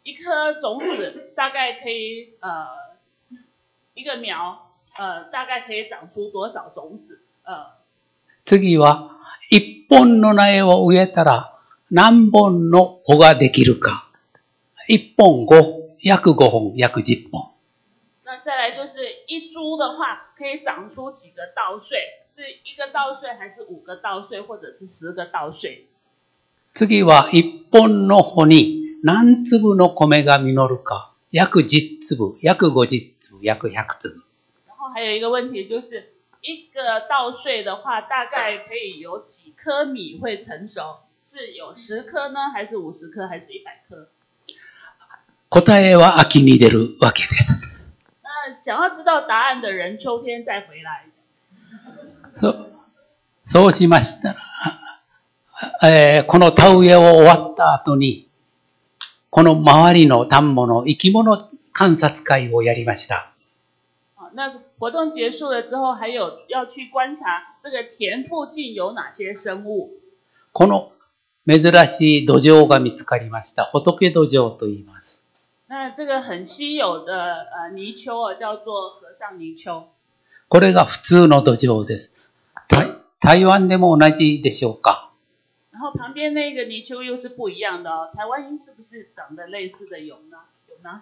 一颗种子大概可以呃一个苗呃大概可以長出多少種子？呃。 次は、一本の苗を植えたら何本の穂ができるか。一本五、約五本、約十本。 那再来就是一株的话，可以長出幾個稻穗？是一個稻穗，還是五個稻穗，或者是十個稻穗？ 次は一本の穂に何粒の米が実るか。約十粒、約五十粒、約百粒。 然後還有一個問題就是。一個稻穗的話，大概可以有幾顆米會成熟？是有十顆呢，還是五十顆，還是一百顆？ 答えは秋に出るわけです。 那想要知道答案的人，秋天再回來。 そうそうしましたら、えー、この田植えを終わった後に、この周りの田んぼの生き物観察会をやりました。 那活動結束了之後，還有要去觀察這個田附近有哪些生物。 この珍しい土壌が見つかりました。仏土壌と言います。 那這個很稀有的呃泥鰍啊，叫做和尚泥鰍。 これが普通の土壌です。台灣でも同じでしょうか？ 然後旁邊那個泥鰍又是不一樣的哦。台灣是不是長得類似的有呢？有呢？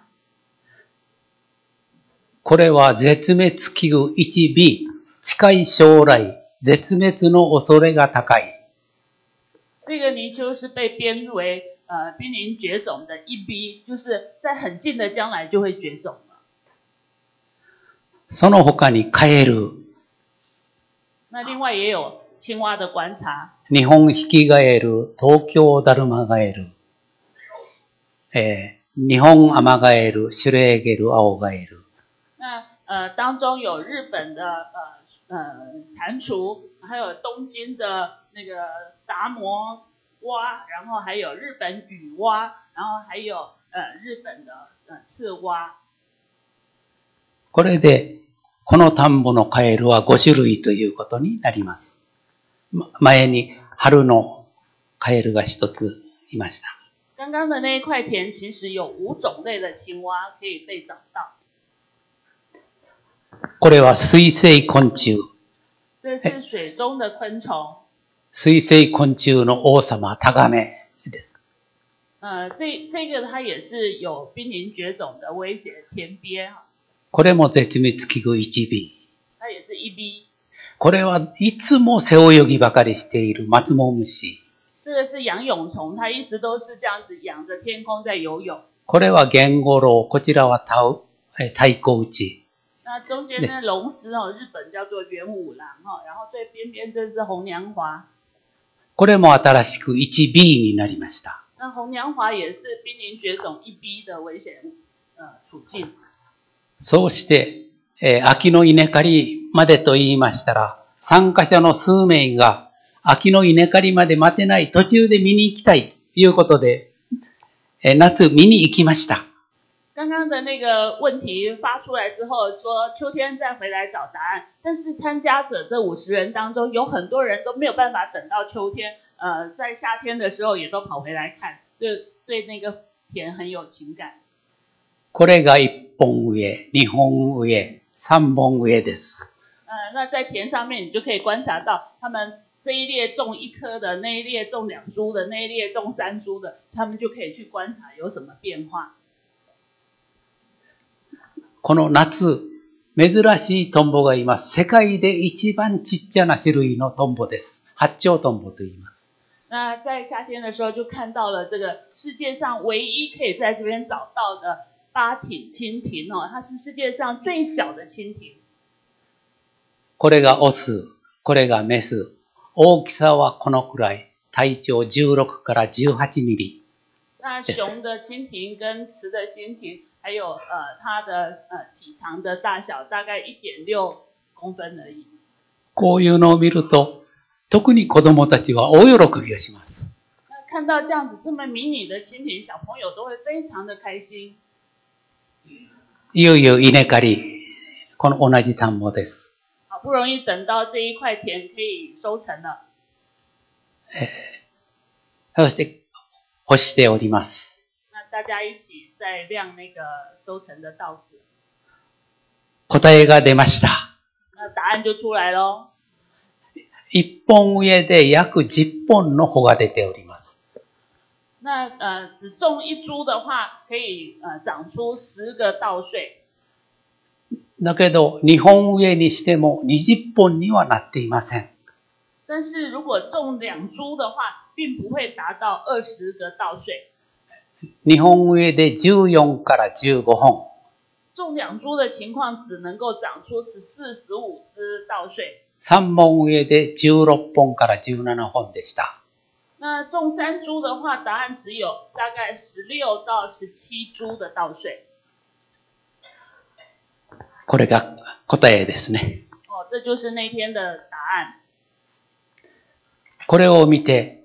これは絶滅危惧 ワンビー、近い将来絶滅の恐れが高い。 這個泥鰍是被編為呃瀕臨絕種的 ワンビー，就是在很近的將來就會絕種了。 その他にカエル。 那另外也有青蛙的觀察。 日本ヒキガエル、東京ダルマガエル、えー、日本アマガエル、シュレーゲル、アオガエル。 那呃當中有日本的呃呃蟾蜍，還有東京的那個達摩蛙，然後還有日本雨蛙，然後還有呃日本的呃刺蛙。 これでこの田んぼのカエルはご種類ということになります。前に春のカエルが一ついました。 剛剛的那一塊田其實有五種類的青蛙可以被找到。 これは水生昆虫。 這是水中的昆蟲。 水生昆虫の王様、タガメです。 呃，這這個它也是有瀕臨絕種的威脅，田鱉。 これも絶滅危惧 ワンビー。 它也是 ワンビー。 これはいつも背泳ぎばかりしているマツモムシ。 這個是仰泳蟲，它一直都是這樣子仰着天空在游泳。 これはゲンゴロウ、こちらはタイコウチ。 那中間的龍獅哦，日本叫做元武郎哦，然後最邊邊這是紅娘華。 これも新しく ワンビー になりました。 那紅娘華也是瀕臨絕種 ワンビー 的危險呃處境。 そうして、えー、秋の稲刈りまでと言いましたら、参加者の数名が秋の稲刈りまで待てない途中で見に行きたいということで、えー、夏見に行きました。 剛剛的那個問題發出來之後，說秋天再回來找答案，但是參加者這五十人當中，有很多人都沒有辦法等到秋天，呃，在夏天的時候也都跑回來看，對對那個田很有情感。 これが一本植え、二本植え、三本植えです。 呃，那在田上面，你就可以觀察到，他們這一列種一顆的，那一列種兩株的，那一列種三株的，他們就可以去觀察有什麼變化。 この夏、珍しいトンボがいます。世界で一番ちっちゃな種類のトンボです。八丁トンボと言います。 那在夏天的時候就看到了這個世界上唯一可以在這邊找到的八挺蜻蜓哦，它是世界上最小的蜻蜓。 これがオス、これがメス。大きさはこのくらい。体長じゅうろくからじゅうはちミリ。 那雄的蜻蜓跟雌的蜻蜓，還有呃它的呃體長的大小大概一點六公分而已。 こういうのを見ると、特に子供たちは大喜びをします。 那看到這樣子這麼迷你的蜻蜓，小朋友都會非常的開心。 いよいよ稲刈り、この同じ田んぼです。 好不容易等到這一塊田可以收成了。 えー、そして干しております。 那大家一起在晾那个收成的稻子。 答えが出ました。 那答案就出来咯。 一本植えで約十本の穂が出ております。 那呃，只种一株的话，可以呃长出十个稻穗。 だけど、二本植えにしても二十本にはなっていません。 但是如果种两株的话，并不会达到二十个稻穗。 二本植えで十四から十五本。 种两株的情况只能够长出十四、十五枝稻穗。 三本植えで十六本から十七本でした。 那种三株的话，答案只有大概十六到十七株的稻穗。 これが答えですね。 哦，这就是那天的答案。 これを見て、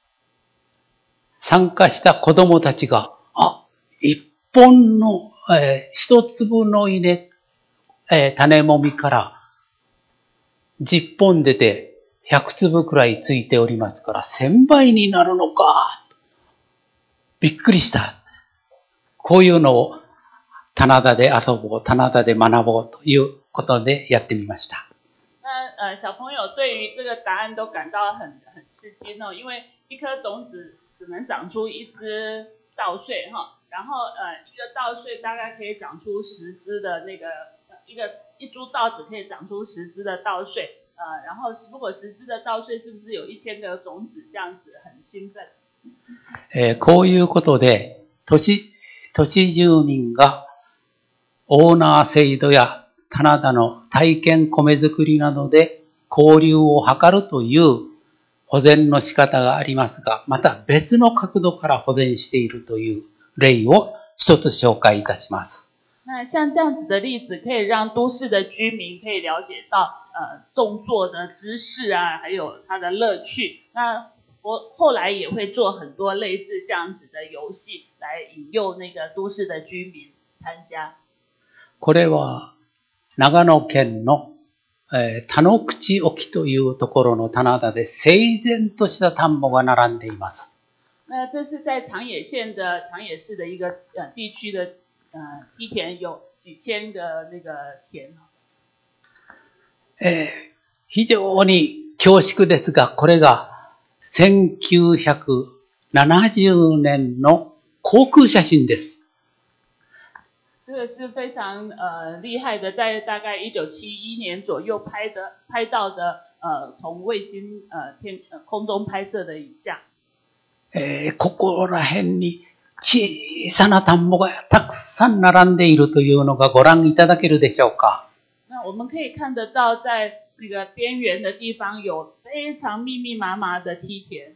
参加した子供たちが、あ、一本の、えー、一粒の稲、えー、種もみから十本出て百粒くらいついておりますから、千倍になるのか。びっくりした。こういうのを棚田で遊ぼう、棚田で学ぼうということでやってみました。 那呃，小朋友对于这个答案都感到很很吃惊哦，因为一颗种子只能长出一枝稻穗哈，然后呃一个稻穗大概可以长出十枝的那个一个一株稻子可以长出十枝的稻穗，呃，然后如果十枝的稻穗是不是有一千个种子这样子，很兴奋。 えー、こういうことで都市都市住民がオーナー制度や棚田の体験米作りなどで交流を図るという保全の仕方がありますが、また別の角度から保全しているという例を一つ紹介いたします。 那像这样子的例子，可以让都市的居民可以了解到呃种作的知识啊，还有它的乐趣。那我后来也会做很多类似这样子的游戏，来引诱那个都市的居民参加。 これは長野県の、えー、田之口沖というところの棚田で整然とした田んぼが並んでいます。 那这是在长野县的长野市的一个呃地区的呃梯田，有几千个那个田。 えー、非常に恐縮ですが、これがせんきゅうひゃくななじゅうねんの航空写真です。 这个是非常呃厉害的，在大概一九七一年左右拍的拍到的呃从卫星呃天呃空中拍摄的影像。 えー、ここら辺に小さな田んぼがたくさん並んでいるというのがご覧いただけるでしょうか。 那我们可以看得到，在那个边缘的地方有非常密密麻麻的梯田。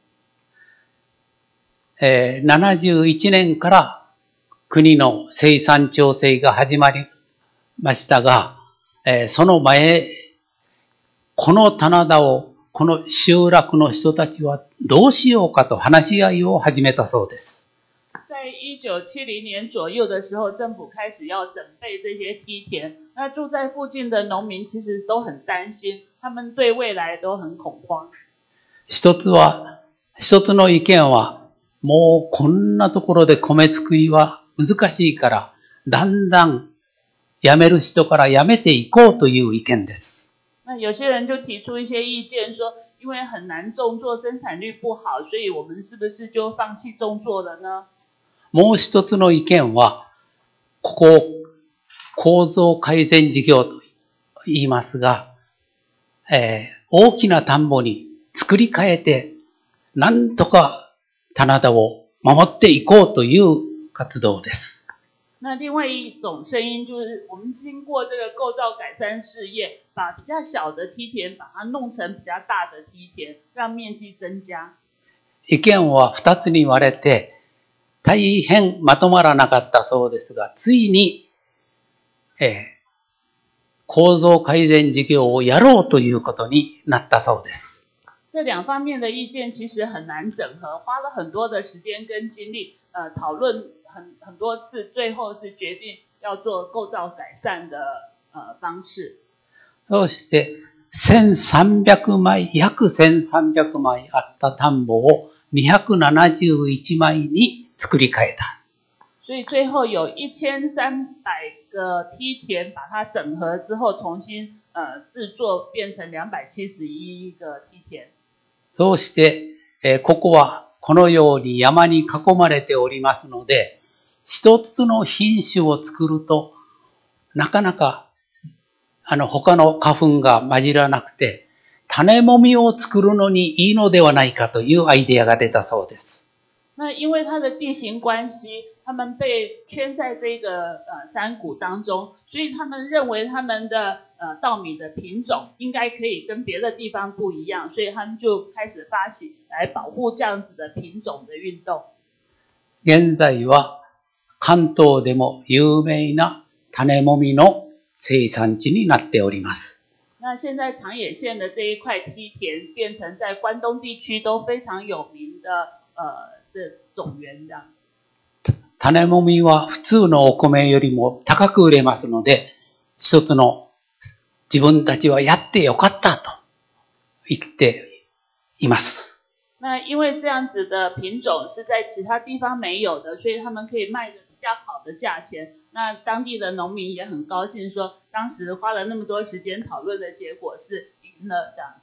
えー、ななじゅういちねんから国の生産調整が始まりましたが、えー、その前、この棚田をこの集落の人たちはどうしようかと話し合いを始めたそうです。 在一九七零年左右的时候，政府开始要整备这些梯田。那住在附近的农民其实都很担心，他们对未来都很恐慌。 一つは、一つの意見は、もうこんなところで米作りは難しいから、だんだん辞める人から辞めていこうという意見です。 那有些人就提出一些意見說，因為很難種作，生產率不好，所以我們是不是就放棄種作了呢？ もう一つの意見は、ここを構造改善事業と言いますが、えー、大きな田んぼに作り変えて、なんとか棚田を守っていこうという活動です。 那另外一种声音就是，我们经过这个构造改善事业，把比较小的梯田把它弄成比较大的梯田，让面積增加。 意見は二つに割れて、大変まとまらなかったそうですが、ついに、えー、構造改善事業をやろうということになったそうです。 这两方面的意见其实很難整合，花了很多的時間跟精力，呃，討論很很多次，最後是決定要做構造改善的呃方式。 そして千三百枚、約千三百枚あった田んぼをにひゃくななじゅういちまいに作り変えた。 所以最后有一千三百个梯田，把它整合之后，重新呃制作，变成两百七十一个梯田。 そうして、えー、ここはこのように山に囲まれておりますので、一つの品種を作ると、なかなかあの他の花粉が混じらなくて、種もみを作るのにいいのではないかというアイデアが出たそうです。 那因为它的地形关系，他们被圈在这个呃山谷当中，所以他们认为他们的呃稻米的品种应该可以跟别的地方不一样，所以他们就开始发起来保护这样子的品种的运动。 現在は関東でも有名な種もみの生産地になっております。 那现在长野县的这一块梯田变成在关东地区都非常有名的呃这种源这样子。 種もみは普通のお米よりも高く売れますので、一つの自分たちはやってよかったと言っています。 那因为这样子的品种是在其他地方没有的，所以他们可以卖的比较好的价钱。那当地的农民也很高兴说，当时花了那么多时间讨论的结果是赢了这样子。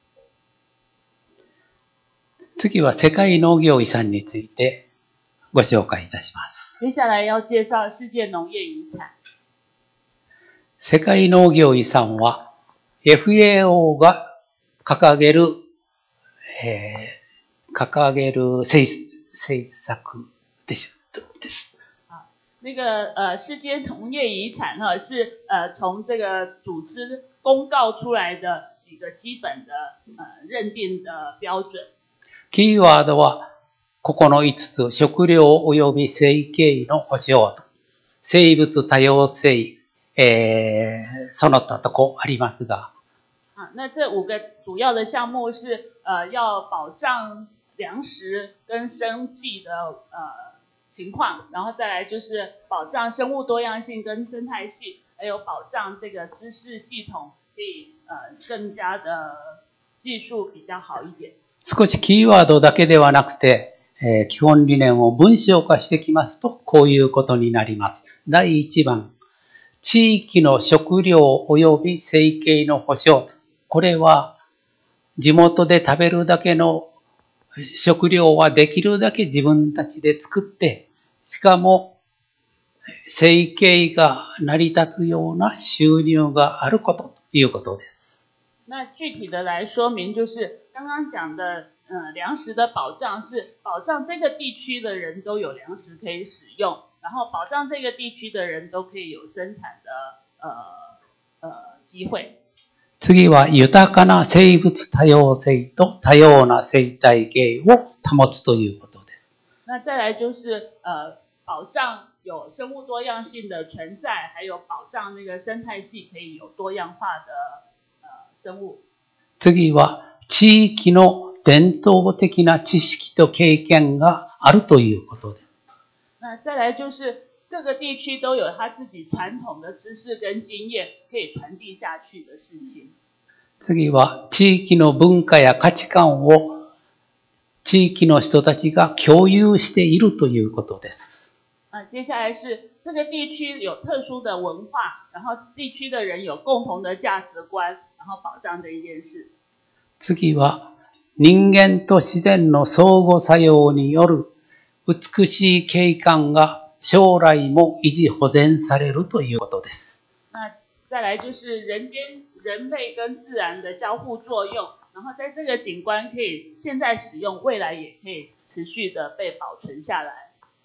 次は世界農業遺産についてご紹介いたします。 接下来要介紹世界農業遺產。 世界農業遺産は エフエーオー が掲げる、えー、掲げる政策です。 那个呃，世界农业遗产哈是呃从这个组织公告出来的几个基本的呃认定的標準。 キーワードはここのいつつ、食料及び生計の保障と、生物多様性、えー、その他とこありますが。 啊，那这五个主要的项目是呃要保障粮食跟生计的呃情况，然后再来就是保障生物多样性跟生态系，还有保障这个知識系統可以呃更加的技術比較好一点。 少しキーワードだけではなくて、えー、基本理念を文章化してきますと、こういうことになります。だいいちばん、地域の食料及び生計の保障。これは、地元で食べるだけの食料はできるだけ自分たちで作って、しかも、生計が成り立つような収入があることということです。 那具体的来说明就是，刚刚讲的，呃，粮食的保障是保障这个地区的人都有粮食可以使用，然后保障这个地区的人都可以有生产的呃呃機会。 次は豊かな生物多様性と多様な生態系を保つということです。 那再来就是呃保障有生物多样性的存在，还有保障那个生态系可以有多样化的呃生物。 次は地域の伝統的な知識と経験があるということです。 那再来就是各个地区都有他自己传统的知識跟经验可以传递下去的事情。 次は地域の文化や価値観を地域の人たちが共有しているということです。 啊，接下来是这个地区有特殊的文化，然后地区的人有共同的价值观，然后保障这一件事。 次は人間と自然の相互作用による美しい景観が将来も維持保全されるということです。 那再来就是人间人类跟自然的交互作用，然后在这个景观可以现在使用，未来也可以持续的被保存下来。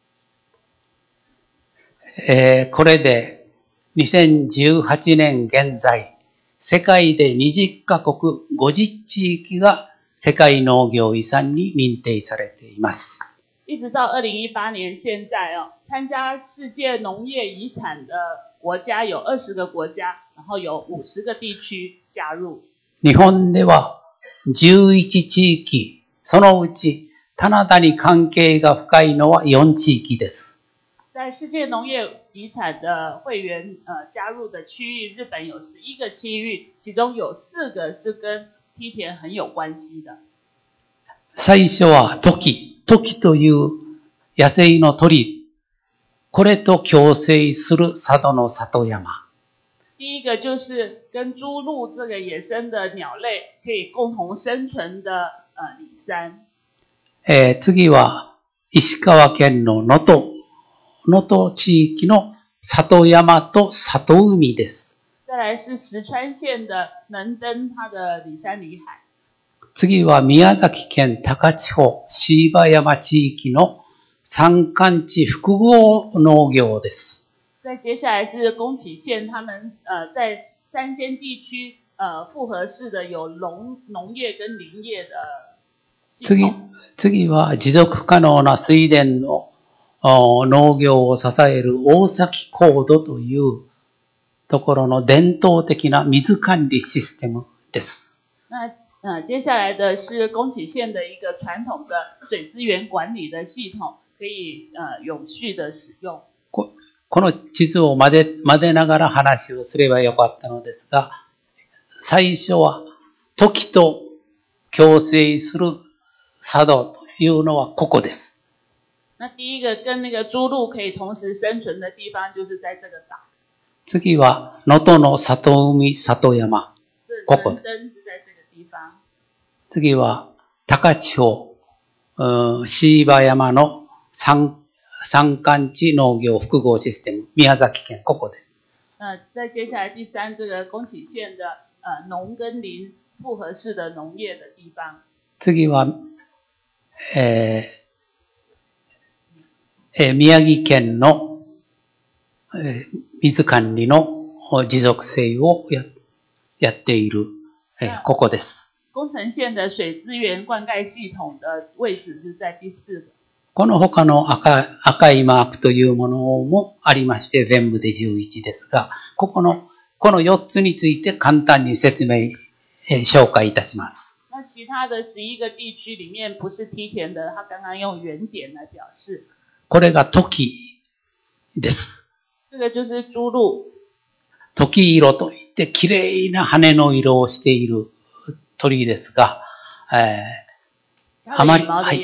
えー、これでにせんじゅうはちねん現在、世界でにじゅっかこくごじゅっ地域が世界農業遺産に認定されています。 一直到二零一八年现在哦，参加世界农业遗产的国家有二十个国家，然后有五十个地区加入。 日本ではじゅういち地域、そのうち棚田に関係が深いのはよん地域です。 在世界农业遗产的会员呃加入的区域，日本有十一个区域，其中有四个是跟梯田很有关系的。 最初はトキ、トキという野生の鳥、 これと共生する佐渡の里山。 第一个就是跟猪鹿这个野生的鸟类可以共同生存的呃里山。 えー、次は石川県の能登、能登地域の里山と里海です。 再来是石川县的能登，它的里山里海。 次は宮崎県高千穂椎葉山地域の山間地複合農業です。 再接下来是宫崎县，他们呃在山间地区呃复合式的有农农业跟林业的系次统。 次は持続可能な水田の農業を支える大崎高土というところの伝統的な水管理システムです。 那呃接下来的是宫崎县的一个传统的水资源管理的系统，可以呃永续的使用。 ここの地図をまで、までながら話をすればよかったのですが、最初は時と共生する佐渡というのはここです。 那第一个跟那个猪鹿可以同时生存的地方，就是在这个岛。 次は能登の里海里山。ここ。 能登是在这个地方。 次は高千穂椎葉山の山山間地農業複合システム、宮崎県、ここで。 呃，再接下来第三，这个宫崎县的呃农跟林复合式的农业的地方。 次は、えーえー、宮城県の、えー、水管理の持続性を や, やっている、えー、ここです。 宫城县的水资源灌溉系统的位置是在第四个。 この他の 赤, 赤いマークというものもありまして、全部でじゅういちですが、ここの、このよっつについて簡単に説明、えー、紹介いたします。 那其他的十一个地区里面不是梯田的，它刚刚用圆点来表示。 これがトキです。 这个就是猪鹿。 トキ色といって綺麗な羽の色をしている鳥ですが、えー、あまり、はい。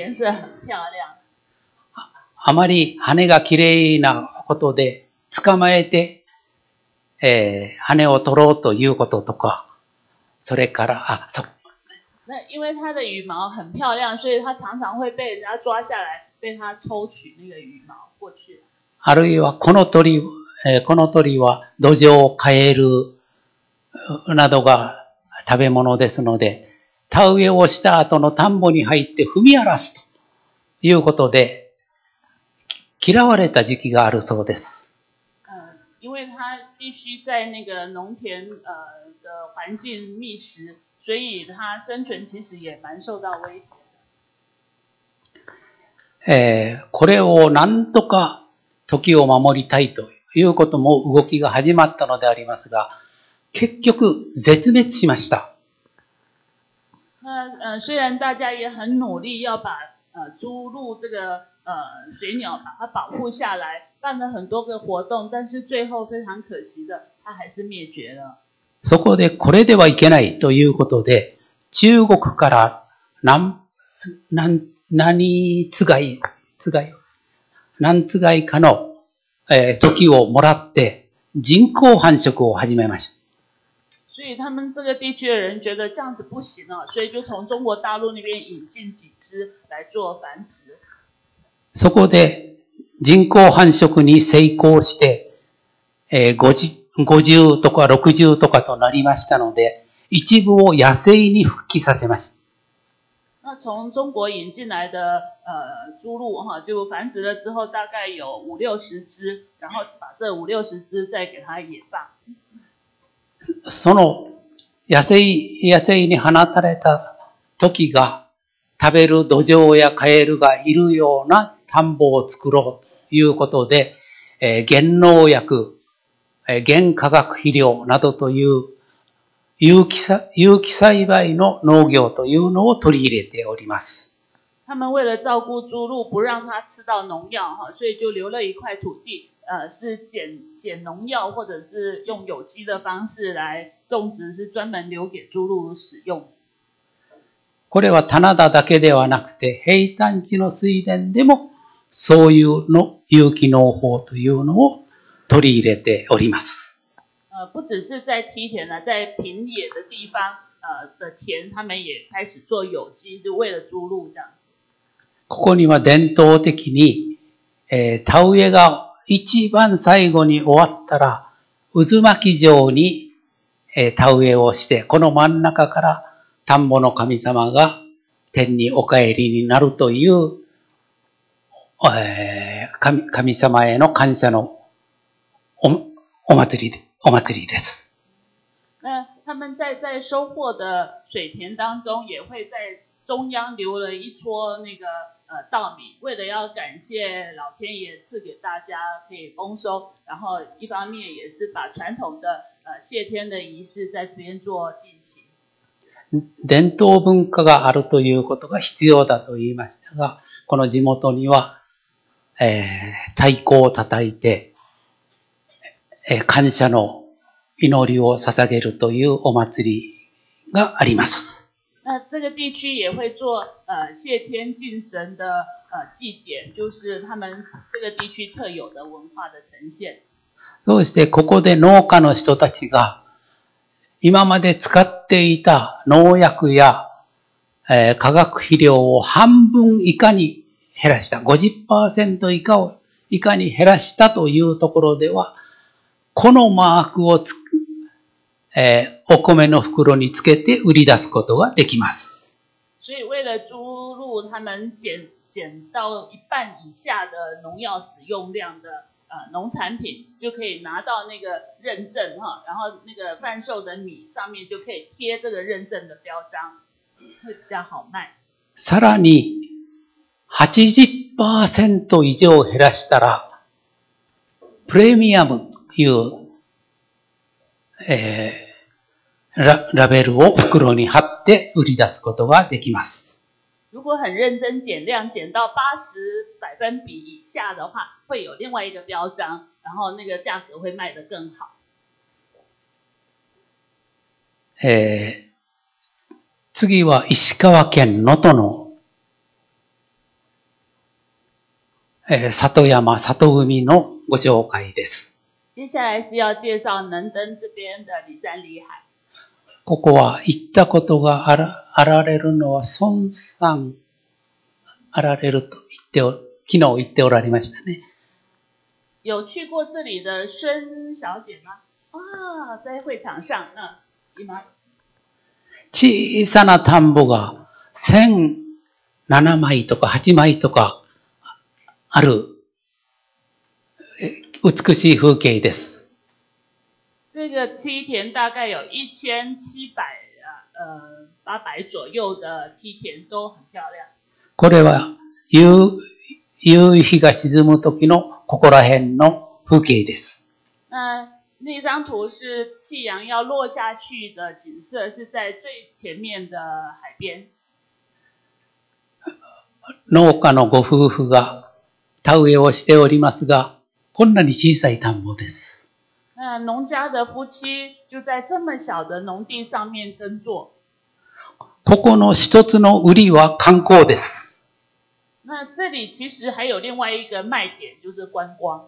あまり羽が綺麗なことで捕まえて、えー、羽を取ろうということとか、それから、あ、そ那因为它的羽毛很漂亮，所以它常常会被人家抓下来，被它抽取那个羽毛过去。 あるいはこの鳥、えー、この鳥は土壌、カエルなどが食べ物ですので、田植えをした後の田んぼに入って踏み荒らすということで、嫌われた時期があるそうです。 呃，因为它必须在那个农田呃的环境觅食，所以它生存其实也蛮受到威胁的。 えー、これをなんとか時を守りたいということも動きが始まったのでありますが、結局絶滅しました。 那呃虽然大家也很努力要把呃猪鹿这个呃，水鸟把它保护下来，办了很多个活動，但是最後非常可惜的，它還是滅絕了。 そこでこれではいけないということで、中国から何、何、何つがい、つがい、何つがいかの、えー、時をもらって人工繁殖を始めました。 所以他们这个地区的人觉得这样子不行了，所以就从中国大陸那邊引進幾隻來做繁殖。 そこで人工繁殖に成功して、えー、ごじゅう、ごじゅうとかろくじゅうとかとなりましたので、一部を野生に復帰させました。 那从中国引進來的呃豬鹿哈，就繁殖了之後，大概有五六十隻，然後把這五六十隻再給它野放。 その野生、野生に放たれた時が食べる土壌やカエルがいるような田んぼを作ろうということで、えー、減農薬、えー、減化学肥料などという有機さ、有機栽培の農業というのを取り入れております。 他们为了照顾猪鹿，不让它吃到農藥哈，所以就留了一塊土地，呃，是減減農藥或者是用有機的方式來種植，是專門留給豬鹿使用。 これは棚田だけではなくて、平坦地の水田でもそういうの有機農法というのを取り入れております。 呃，不只是在梯田呢，在平野的地方，呃的田，他们也开始做有机，就为了猪肉这样子。 ここには伝統的に、えー、田植えが一番最後に終わったら、渦巻き状に、えー、田植えをして、この真ん中から田んぼの神様が天にお帰りになるという、えー、神, 神様への感謝の お, お祭りで、お祭りです。 那他们在在收获的水田当中，也会在中央留了一撮那个呃稻米，为了要感谢老天爷赐给大家可以丰收，然后一方面也是把传统的呃谢天的仪式在这边做进行。 伝統文化があるということが必要だと言いましたが、この地元には、えー、太鼓を叩いて、えー、感謝の祈りを捧げるというお祭りがあります。 那这个地区也会做呃谢天敬神的呃祭典，就是他们这个地区特有的文化的呈现。 そしてここで農家の人たちが今まで使っていた農薬や、えー、化学肥料を半分以下に減らした、ごじゅっパーセント 以下を以下に減らしたというところでは、このマークをつく、えー、お米の袋につけて売り出すことができます。 所以为了猪肉他们减减到一半以下的农药使用量的呃农产品，就可以拿到那个认证哈，然后那个贩售的米上面就可以贴这个认证的标章，会比较好卖。 さらに はちじゅっパーセント 以上減らしたら、プレミアムという、えー、ラ, ラベルを袋に貼って売り出すことができます。 如果很認真減量，減到八十百分比以下的話，會有另外一個標章，然後那個價格會賣得更好。 えー、次は石川県能登の、えー、里山、里海のご紹介です。 接下来是要介紹能登這邊的里山里海。 ここは行ったことがあ ら, あられるのは孫さんあられると言ってお、昨日言っておられましたね。 有去過這裡的孫小姐嗎？啊，在會場上那います。 小さな田んぼがせんななまいとかはちまいとかある美しい風景です。 这个梯田大概有一千七百呃八百左右的梯田都很漂亮。 これは 夕, 夕日が沈む時のここら辺の風景です。 那那張圖是夕陽要落下去的景色，是在最前面的海邊。 農家のご夫婦が田植えをしておりますが、こんなに小さい田んぼです。 那農家的夫妻就在這麼小的農地上面耕作。 ここの一つの売りは観光です。 那這裡其實還有另外一個賣點，就是觀光。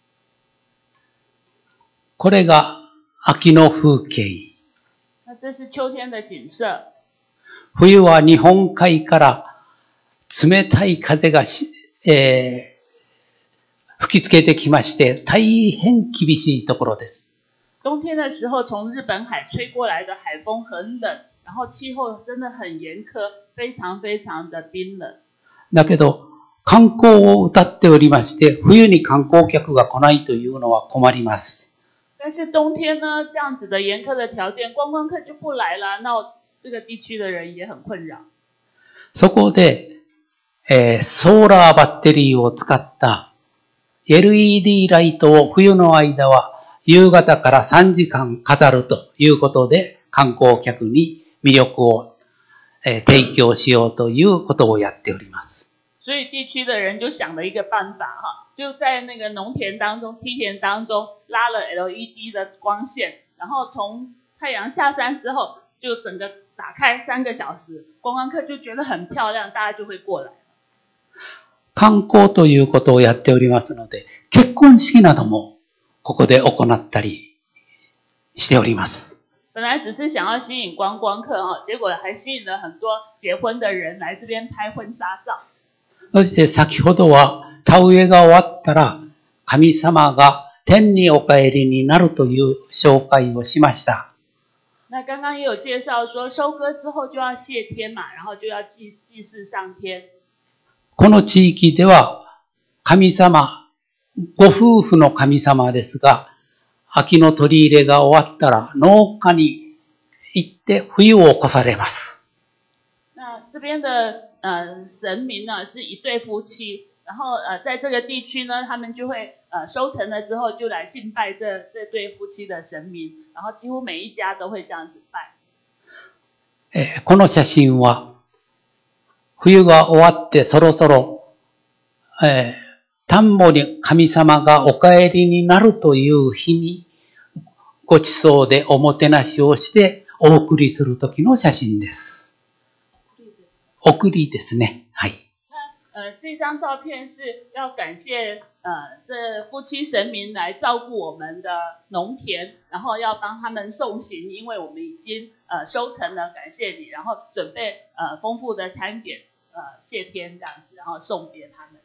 これが秋の風景。 那這是秋天的景色。 冬は日本海から冷たい風がし、えー吹きつけてきまして、大変厳しいところです。 冬天的時候，從日本海吹過來的海風很冷，然後氣候真的很嚴苛，非常非常的冰冷。 だけど、観光を謳っておりまして、冬に観光客が来ないというのは困ります。 但是冬天呢，這樣子的嚴苛的條件，觀光客就不來了，那這個地區的人也很困擾。 そこで、えー、ソーラーバッテリーを使ったエルイーディー ライトを冬の間は夕方からさんじかん飾るということで観光客に魅力を提供しようということをやっております。 所以地區的人就想了一個辦法哈，就在那個農田當中、梯田當中拉了 L E D 的光線，然後從太陽下山之後就整個打開三個小時，觀光客就覺得很漂亮，大家就會過來。 観光ということをやっておりますので、結婚式などもここで行ったりしております。 本来只是想要吸引观光客哈，结果还吸引了很多结婚的人来这边拍婚纱照。 そして先ほどは田植えが終わったら神様が天にお帰りになるという紹介をしました。 那刚刚也有介绍说，收割之后就要谢天嘛，然后就要祭祭祀上天。 この地域では神様、ご夫婦の神様ですが、秋の取り入れが終わったら農家に行って冬を越されます。 那这边的呃神明呢是一对夫妻，然后呃在这个地区呢，他们就会呃收成了之后就来敬拜这这对夫妻的神明，然后几乎每一家都会这样子拜。 えー、この写真は冬が終わってそろそろ、えー田んぼに神様がお帰りになるという日にごちそうでおもてなしをしてお送りするときの写真です。送りですね。はい。 呃，这张照片是要感谢呃这夫妻神明来照顾我们的农田，然后要帮他们送行，因为我们已经呃收成了，感谢你，然后准备呃丰富的餐点，呃谢天这样子，然后送别他们。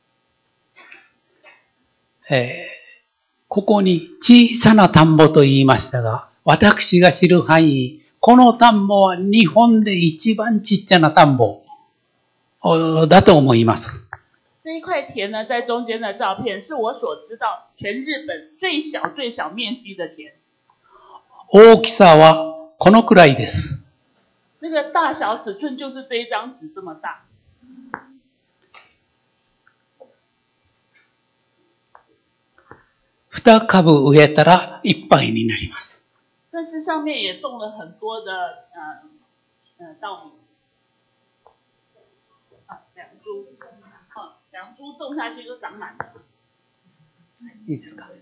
えー、ここに小さな田んぼと言いましたが、私が知る範囲、この田んぼは日本で一番ちっちゃな田んぼだと思います。 这一块田呢，在中间的照片是我所知道全日本最小最小面积的田。 大きさはこのくらいです。 那个大小尺寸就是这一张纸这么大。 二株植えたらいっぱいになります。 但是上面也种了很多的呃呃稻米，啊两株，哦两株种下去就长满了。 いいですか。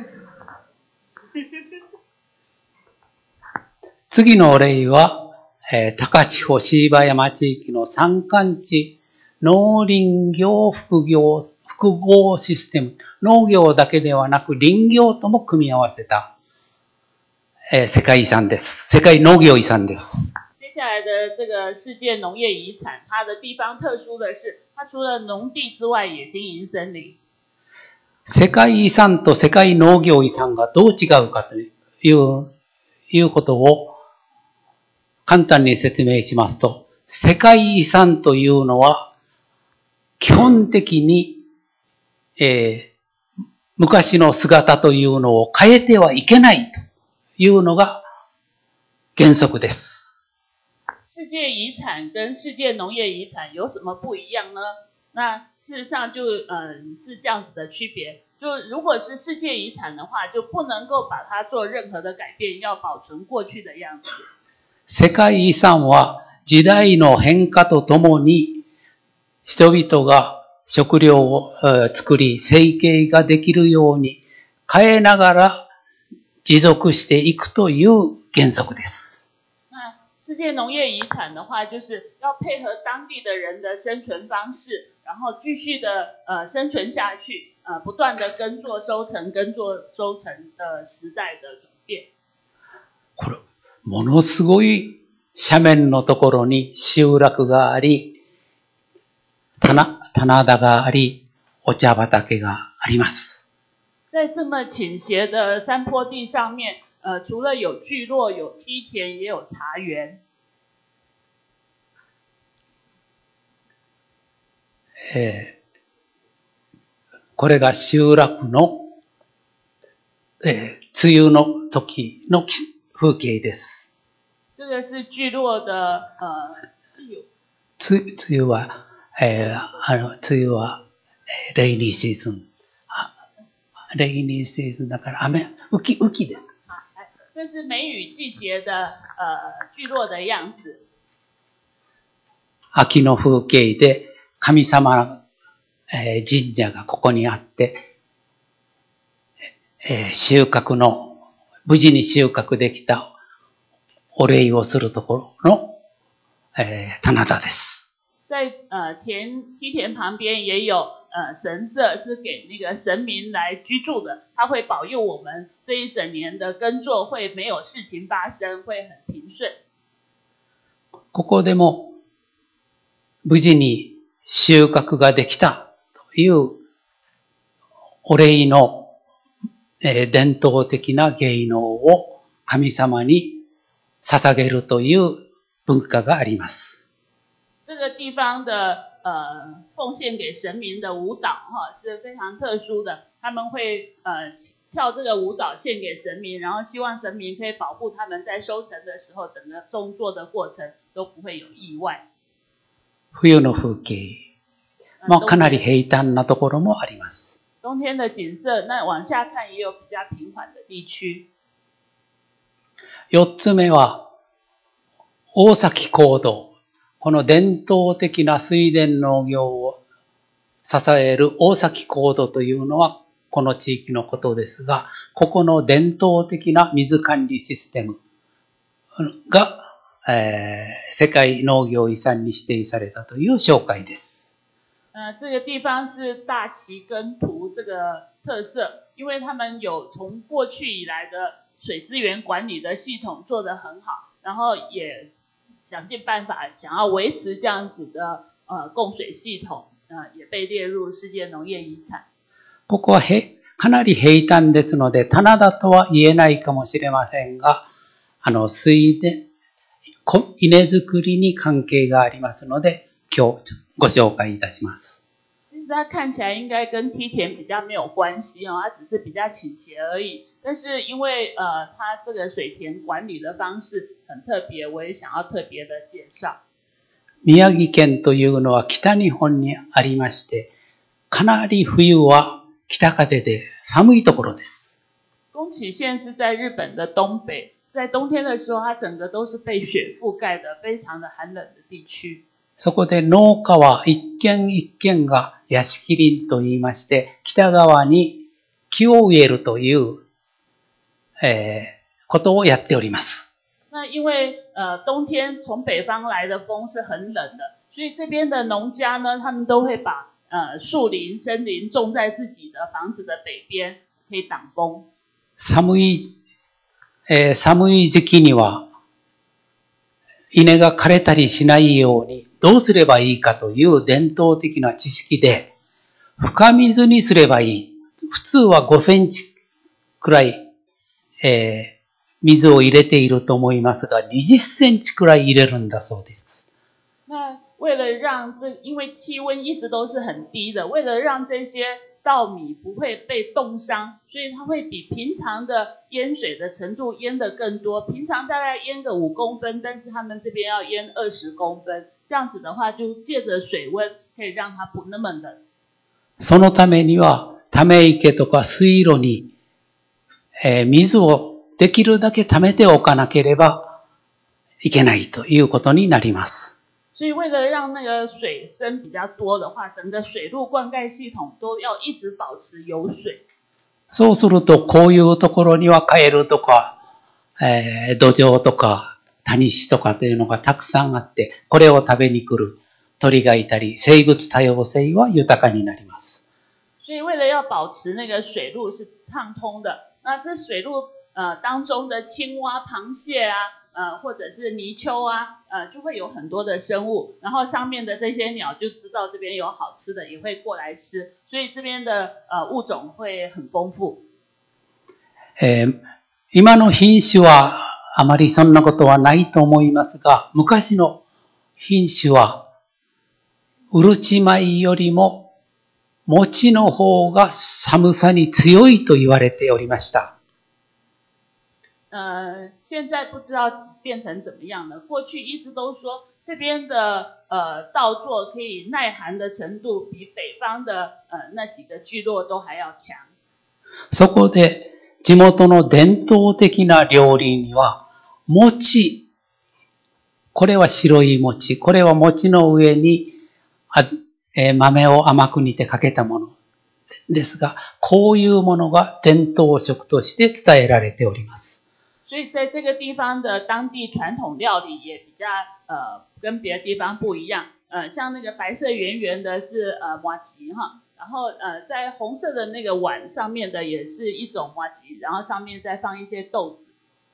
次のお礼は、えー、高千穂椎葉山地域の山間地農林業副業複合システム、農業だけではなく林業とも組み合わせた、えー、世界遺産です。世界農業遺産です。 接下来的这个世界农业遗产，它的地方特殊的是，它除了農地之外，也经营森林。 世界遺産と世界農業遺産がどう違うかという、いうことを簡単に説明しますと、世界遺産というのは基本的にえー、昔の姿というのを変えてはいけないというのが原則です。 世界遺產跟世界農業遺產有什麼不一樣呢？那事實上就嗯是這樣子的區別。就如果是世界遺產的話，就不能夠把它做任何的改變，要保存過去的樣子。 世界遺産は時代の変化とともに人々が食料を作り、生計ができるように変えながら持続していくという原則です。 那世界農業遺產的話，就是要配合當地的人的生存方式，然後繼續的呃生存下去，呃不斷的耕作收成、耕作收成的時代的轉變。 これ、ものすごい斜面のところに集落があり、棚棚田があり、お茶畑があります。 在这么倾斜的山坡地上面，呃，除了有聚落、有梯田，也有茶園。 えー、これが集落の、えー、梅雨の時の風景です。 这个是聚落的呃梅雨。梅雨はえー、あの、梅雨は、えー、レイニーシーズン。レイニーシーズンだから雨、雨季、雨季です。 这是梅雨季節的呃聚落的樣子。 秋の風景で神様の、えー、神社がここにあって、えー、収穫の、無事に収穫できたお礼をするところの、えー、棚田です。 在在呃田梯田旁边也有呃神社，是给那个神明来居住的，他会保佑我们这一整年的耕作会没有事情发生，会很平順。 ここでも無事に収穫ができたというお礼の、えー、伝統的な芸能を神様に捧げるという文化があります。 这个地方的呃奉献给神明的舞蹈哈是非常特殊的，他们会呃跳这个舞蹈献给神明，然后希望神明可以保护他们在收成的时候，整个种作的过程都不会有意外。 冬の風景、まあ、かなり平坦なところもあります。 冬天的景色，那往下看也有比较平缓的地区。 四つ目は、大崎香道。この伝統的な水田農業を支える大崎香道というのはこの地域のことですが、ここの伝統的な水管理システムが、えー、世界農業遺産に指定されたという紹介です。 呃，这个地方是大崎耕图这个特色，因为他们有从过去以来的水资源管理的系统做得很好，然后也想尽办法想要维持这样子的呃供水系统，呃也被列入世界農業遺產。 ここはへかなり平坦ですので、棚田とは言えないかもしれませんが、あの水田、稲作りに関係がありますので、今日ご紹介いたします。 其实它看起来应该跟梯田比较没有关系哦，它只是比较倾斜而已。但是因为呃它这个水田管理的方式很特别，我也想要特别的介绍。 宮城県というのは北日本にありまして、かなり冬は北風で寒いところです。 宫崎县是在日本的東北，在冬天的时候，它整个都是被雪覆盖的，非常的寒冷的地区。 そこで農家は一軒一軒が屋敷林と言いまして、北側に木を植えるという、えー、ことをやっております。 那因为呃冬天从北方来的风是很冷的，所以这边的农家呢，他们都会把呃树林、森林种在自己的房子的北边，可以挡风。 寒い、えー、寒い時期には稲が枯れたりしないようにどうすればいいかという伝統的な知識で、深水にすればいい。普通はごセンチくらい、えー、水を入れていると思いますが、にじゅっセンチくらい入れるんだそうです。 那为了让这，因为气温一直都是很低的，为了让这些稻米不会被冻伤，所以它会比平常的淹水的程度淹得更多。平常大概淹个五公分，但是他们这边要淹二十公分，这样子的话，就借着水温可以让它不那么冷。 そのためには、ため池とか水路に、えー、水をできるだけ溜めておかなければいけないということになります。 所以为了让那个水深比较多的话，整个水路灌溉系统都要一直保持有水。 そうすると、こういうところにはカエルとか、えー、土壌とか、タニシとかというのがたくさんあって、これを食べに来る鳥がいたり、生物多様性は豊かになります。 所以为了要保持那个水路是畅通的，那这水路呃当中的青蛙、螃蟹啊，呃或者是泥鳅啊，呃就会有很多的生物，然后上面的这些鸟就知道这边有好吃的，也会过来吃，所以这边的呃物种会很丰富。 えー、今の品種はあまりそんなことはないと思いますが、昔の品種はうるち米よりも餅の方が寒さに強いと言われておりました。 呃，现在不知道变成怎么样了。过去一直都说这边的呃稻作可以耐寒的程度比北方的呃那几个聚落都还要强。 そこで地元の伝統的な料理には餅、これは白い餅、これは餅の上にあずえー、豆を甘く煮てかけたものですが、こういうものが伝統食として伝えられております。 所以在这个地方的当地传统料理也比较呃跟别的地方不一样， 呃，像那个白色圆圆的是呃麻糬哈，然后呃在红色的那个碗上面的也是一种麻糬，然后上面再放一些豆子。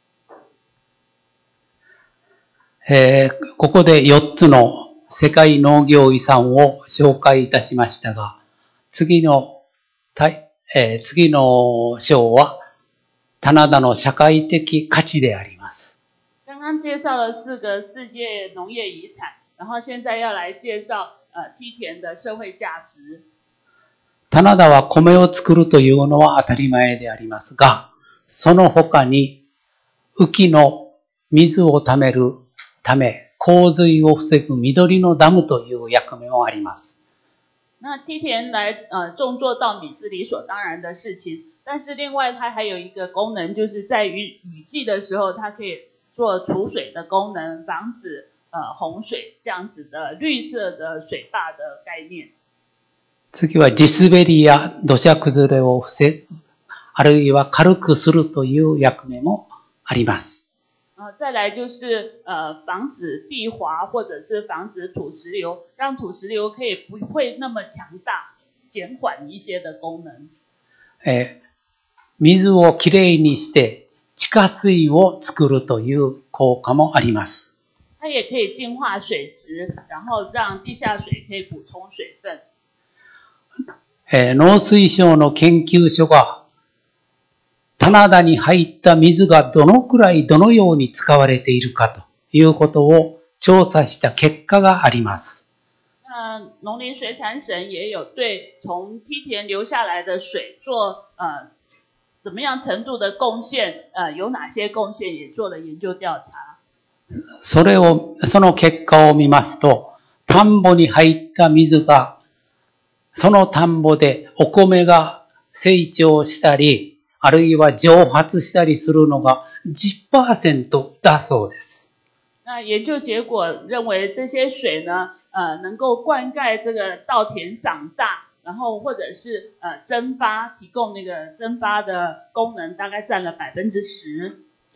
えー、ここでよっつの世界農業遺産を紹介いたしましたが、次の、えー、次の章は棚田の社会的価値であります。 刚刚介绍了四个世界农业遗产，然后现在要来介绍呃梯田的社会价值。 棚田は米を作るというのは当たり前でありますが、その他に雨季の水を貯めるため、洪水を防ぐ緑のダムという役目もあります。 那梯田来呃种作稻米是理所当然的事情，但是另外它还有一个功能，就是在于雨季的时候，它可以做储水的功能，防止呃洪水这样子的绿色的水坝的概念。 次は地滑りや土砂崩れを防ぐ、あるいは軽くするという役目もあります。 呃，再来就是呃防止地滑或者是防止土石流，让土石流可以不会那么强大，减缓一些的功能。 えー、水をきれいにして地下水を作るという効果もあります。 它也可以净化水质，然后让地下水可以補充水分。 えー、農水省の研究所が棚田に入った水がどのくらいどのように使われているかということを調査した結果があります。 那農林水產省也有對從梯田流下來的水做呃怎麼樣程度的貢獻，呃有哪些貢獻也做了研究調查。 それを、その結果を見ますと、田んぼに入った水が、その田んぼでお米が成長したり、あるいは蒸発したりするのが 百分之十 だそうです。 那研究結果認為這些水呢，呃，能夠灌溉這個稻田長大，然後或者是呃蒸發，提供那個蒸發的功能，大概佔了百分之十。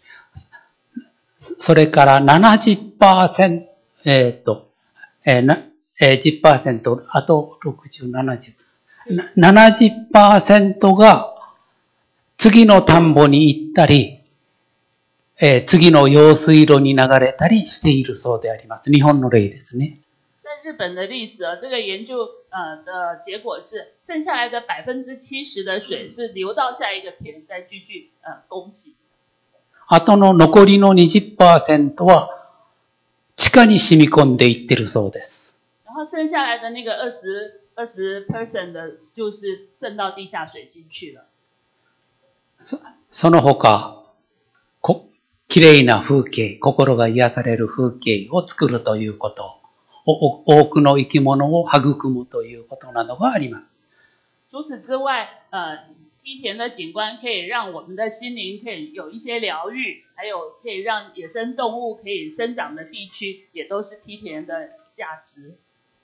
それから ななじゅっパーセント、えっと、えー、な、えー、じゅっパーセント、あとろくじゅう、ななじゅう、ななじゅっパーセントが次の田んぼに行ったり、えー、次の用水路に流れたりしているそうであります。日本の例ですね。 在日本的例子啊，这个研究呃的結果是，剩下來的百分之七十的水是流到下一個田，再繼續呃供給。 あとの残りの にじゅっパーセント は地下に染み込んでいってるそうです。 然後剩下來的那個二十二十 percent 的，就是滲到地下水進去了。 そ, その他、こ、綺麗な風景、心が癒される風景を作るということ、多くの生き物を育むということなどがあります。 除此之外，呃，梯田的景觀可以讓我們的心靈可以有一些療癒，還有可以讓野生動物可以生長的地區，也都是梯田的價值。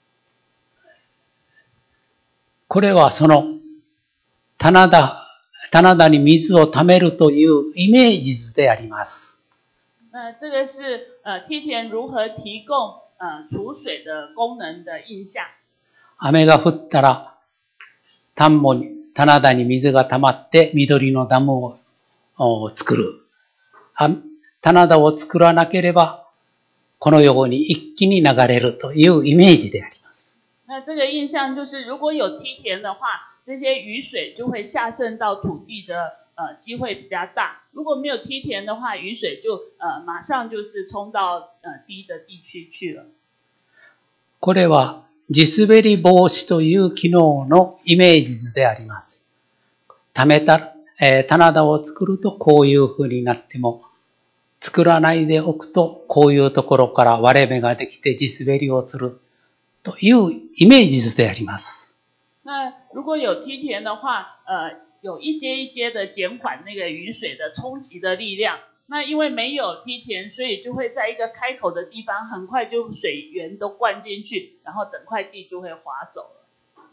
これはその棚田棚田に水を貯めるというイメージ図であります。 那这个是呃梯田如何提供呃儲水的功能的印象。 雨が降ったら田んぼに棚田に水が溜まって緑のダムを作る。棚田を作らなければこのように一気に流れるというイメージであります。 那这个印象就是如果有梯田的话，这些雨水就会下渗到土地的呃机会比較大。如果沒有梯田的話，雨水就呃馬上就是衝到呃低的地區去了。 これは地滑り防止という機能のイメージ図であります。溜めた、えー、棚田を作るとこういう風になっても、作らないでおくとこういうところから割れ目ができて地滑りをするというイメージ図であります。 那如果有梯田的话，呃，有一阶一阶的减缓那个雨水的冲擊的力量。那因為沒有梯田，所以就會在一個開口的地方，很快就水源都灌進去，然後整塊地就會滑走了。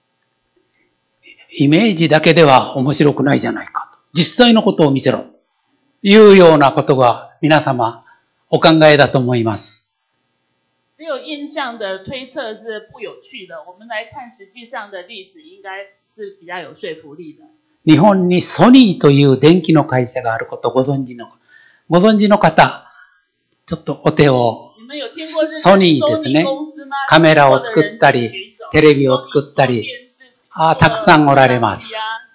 イメージだけでは面白くないじゃないかと。実際のことを見せろ。いうようなことが皆様お考えだと思います。 只有印象的推测是不有趣的，我们来看实际上的例子，应该是比较有说服力的。 日本にソニーという電気の会社があることをご存知の、ご存知の方、ちょっとお手を。ソニーですね。カメラを作ったり、テレビを作ったり、あたくさんおられます。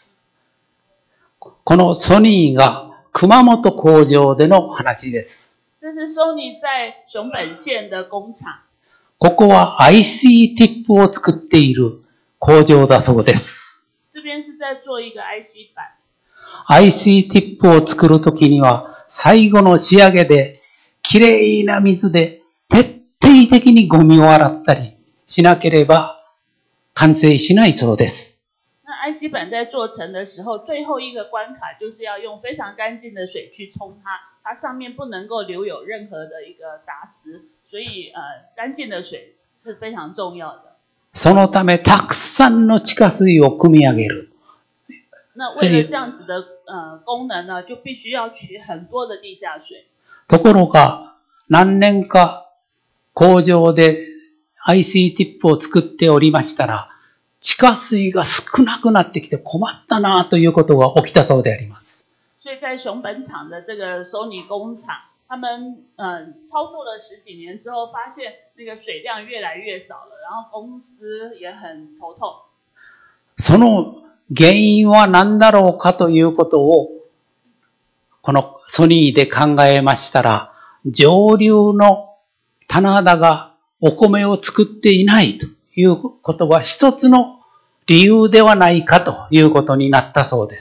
このソニーが熊本工場での話です。 这是 Sony 在熊本县的工厂。 ここは アイシー ティップを作っている工場だそうです。 这边是在做一个 アイシー 板。 アイシー ティップを作るときには最後の仕上げできれいな水で徹底的にゴミを洗ったりしなければ完成しないそうです。 那 アイシー 板在做成的时候，最后一个关卡就是要用非常干净的水去冲它，它上面不能够留有任何的一个杂质，所以呃，干净的水是非常重要的。 そのためたくさんの地下水を汲み上げる。 那为了这样子的呃功能呢，就必须要取很多的地下水。 ところが何年か工場で アイシー ティップを作っておりましたら、地下水が少なくなってきて困ったなということが起きたそうであります。 所以在熊本厂的这个 Sony 工厂，他们呃操作了十几年之后，发现那个水量越来越少了，然后公司也很头痛。 その原因は何だろうかということをこのソニーで考えましたら、上流の棚田がお米を作っていないということは一つの理由ではないかということになったそうです。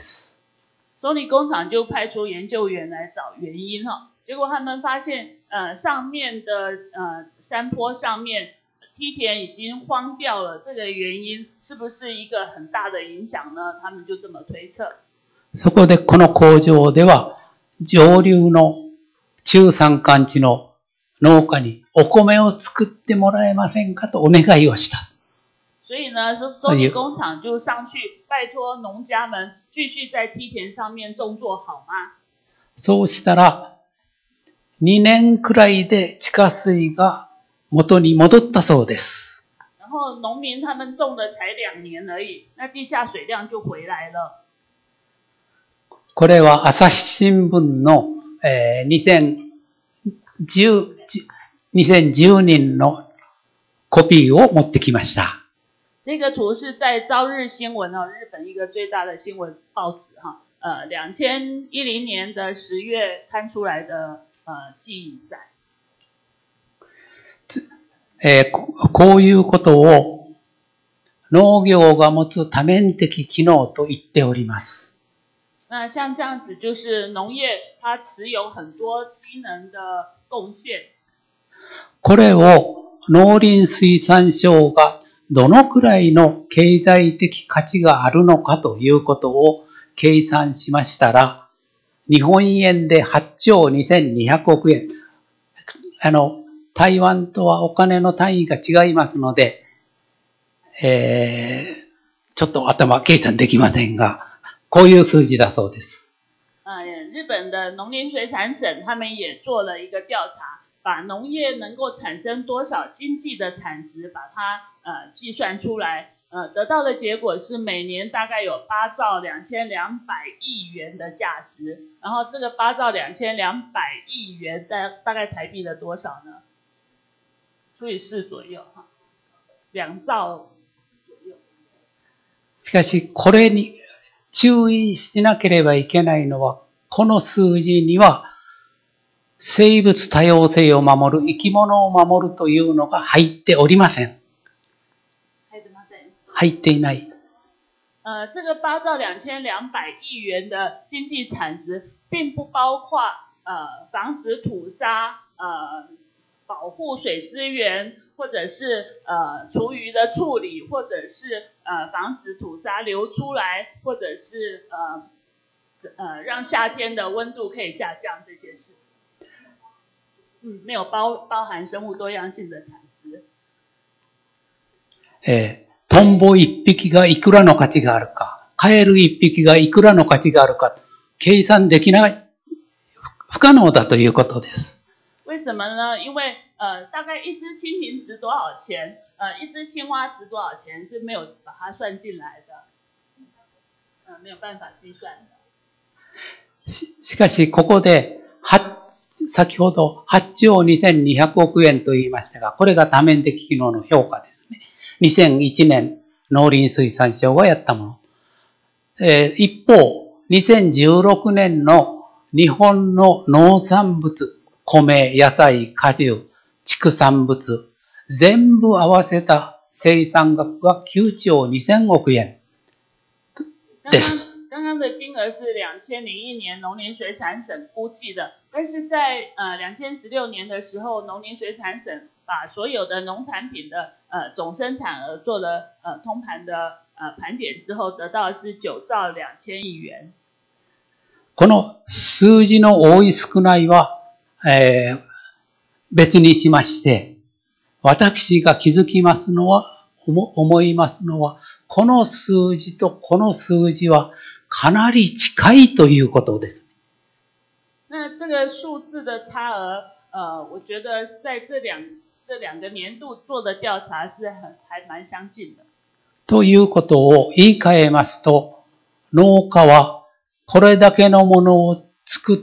Sony 工厂就派出研究员来找原因哈，结果他们发现，呃，上面的呃山坡上面梯田已经荒掉了，这个原因是不是一个很大的影响呢？他们就这么推测。 そこでこの工場では上流の中山間地の農家にお米を作ってもらえませんかとお願いをした。 所以呢，说 Sony 工厂就上去拜托农家们继续在梯田上面种作好吗？ そうしたらにねんくらいで地下水が元に戻ったそうです。 然後農民他們種了才兩年而已，那地下水量就回來了。 これは朝日新聞の、えー、にせんじゅう、にせんじゅうねんのコピーを持ってきました。 这个图是在朝日新闻哦，日本一个最大的新闻报紙哈，呃，二零一零年的十月刊出来的呃記載。 えー、こういうことを農業が持つ多面的機能と言っております。 那像这样子，就是農業它持有很多機能的貢獻。 これを農林水産省がどのくらいの経済的価値があるのかということを計算しましたら、日本円ではっちょうにせんにひゃくおくえん。あの、台湾とはお金の単位が違いますので、えー、ちょっと頭計算できませんが、こういう数字だそうです。 呃，日本的農林水產省他們也做了一個調查，把農業能夠產生多少經濟的產值，把它呃計算出來，呃，得到的結果是每年大概有八兆兩千兩百億元的價值。然後這個八兆兩千兩百億元大大概台幣的多少呢？除以四左右哈，兩兆左右。 しかしこれに注意しなければいけないのは、この数字には生物多様性を守る、生き物を守るというのが入っておりません。入っていない。 呃，这个八兆两千两百亿元的经济产值，并不包括呃防止土沙、呃保護水資源，或者是呃廚餘的處理，或者是呃防止土沙流出來，或者是呃呃讓夏天的溫度可以下降這些事。嗯，沒有包包含生物多樣性的產值。 えー、トンボ一匹がいくらの価値があるか、カエル一匹がいくらの価値があるか、計算できない、不可能だということです。 为什么呢？因为呃，大概一只蜻蜓值多少钱？呃，一只青蛙值多少钱是没有把它算进来的，呃，没有办法计算的。 し、しかし、ここで、は、先ほどはちおうにせんにひゃくおくえんと言いましたが、これが多面的機能の評価ですね。にせんいちねん、農林水産省がやったもの。えー、一方、にせんじゅうろくねんの日本の農産物、米、野菜、果汁、畜産物、全部合わせた生産額がきゅうちおうにせんおくえんです。 刚刚的金额是两千零一年农林水产省估计的，但是在呃两千十六年的时候，农林水产省把所有的農產品的呃总生产额做了呃通盘的呃盘点之后，得到的是九兆两千亿元。 この数字の多い少ないは、えー、別にしまして、私が気づきますのは、思いますのは、この数字とこの数字はかなり近いということです。 那这个数字的差额，呃，我觉得在这两这两个年度做的调查是很还蛮相近的。 ということを言い換えますと、農家はこれだけのものを作って、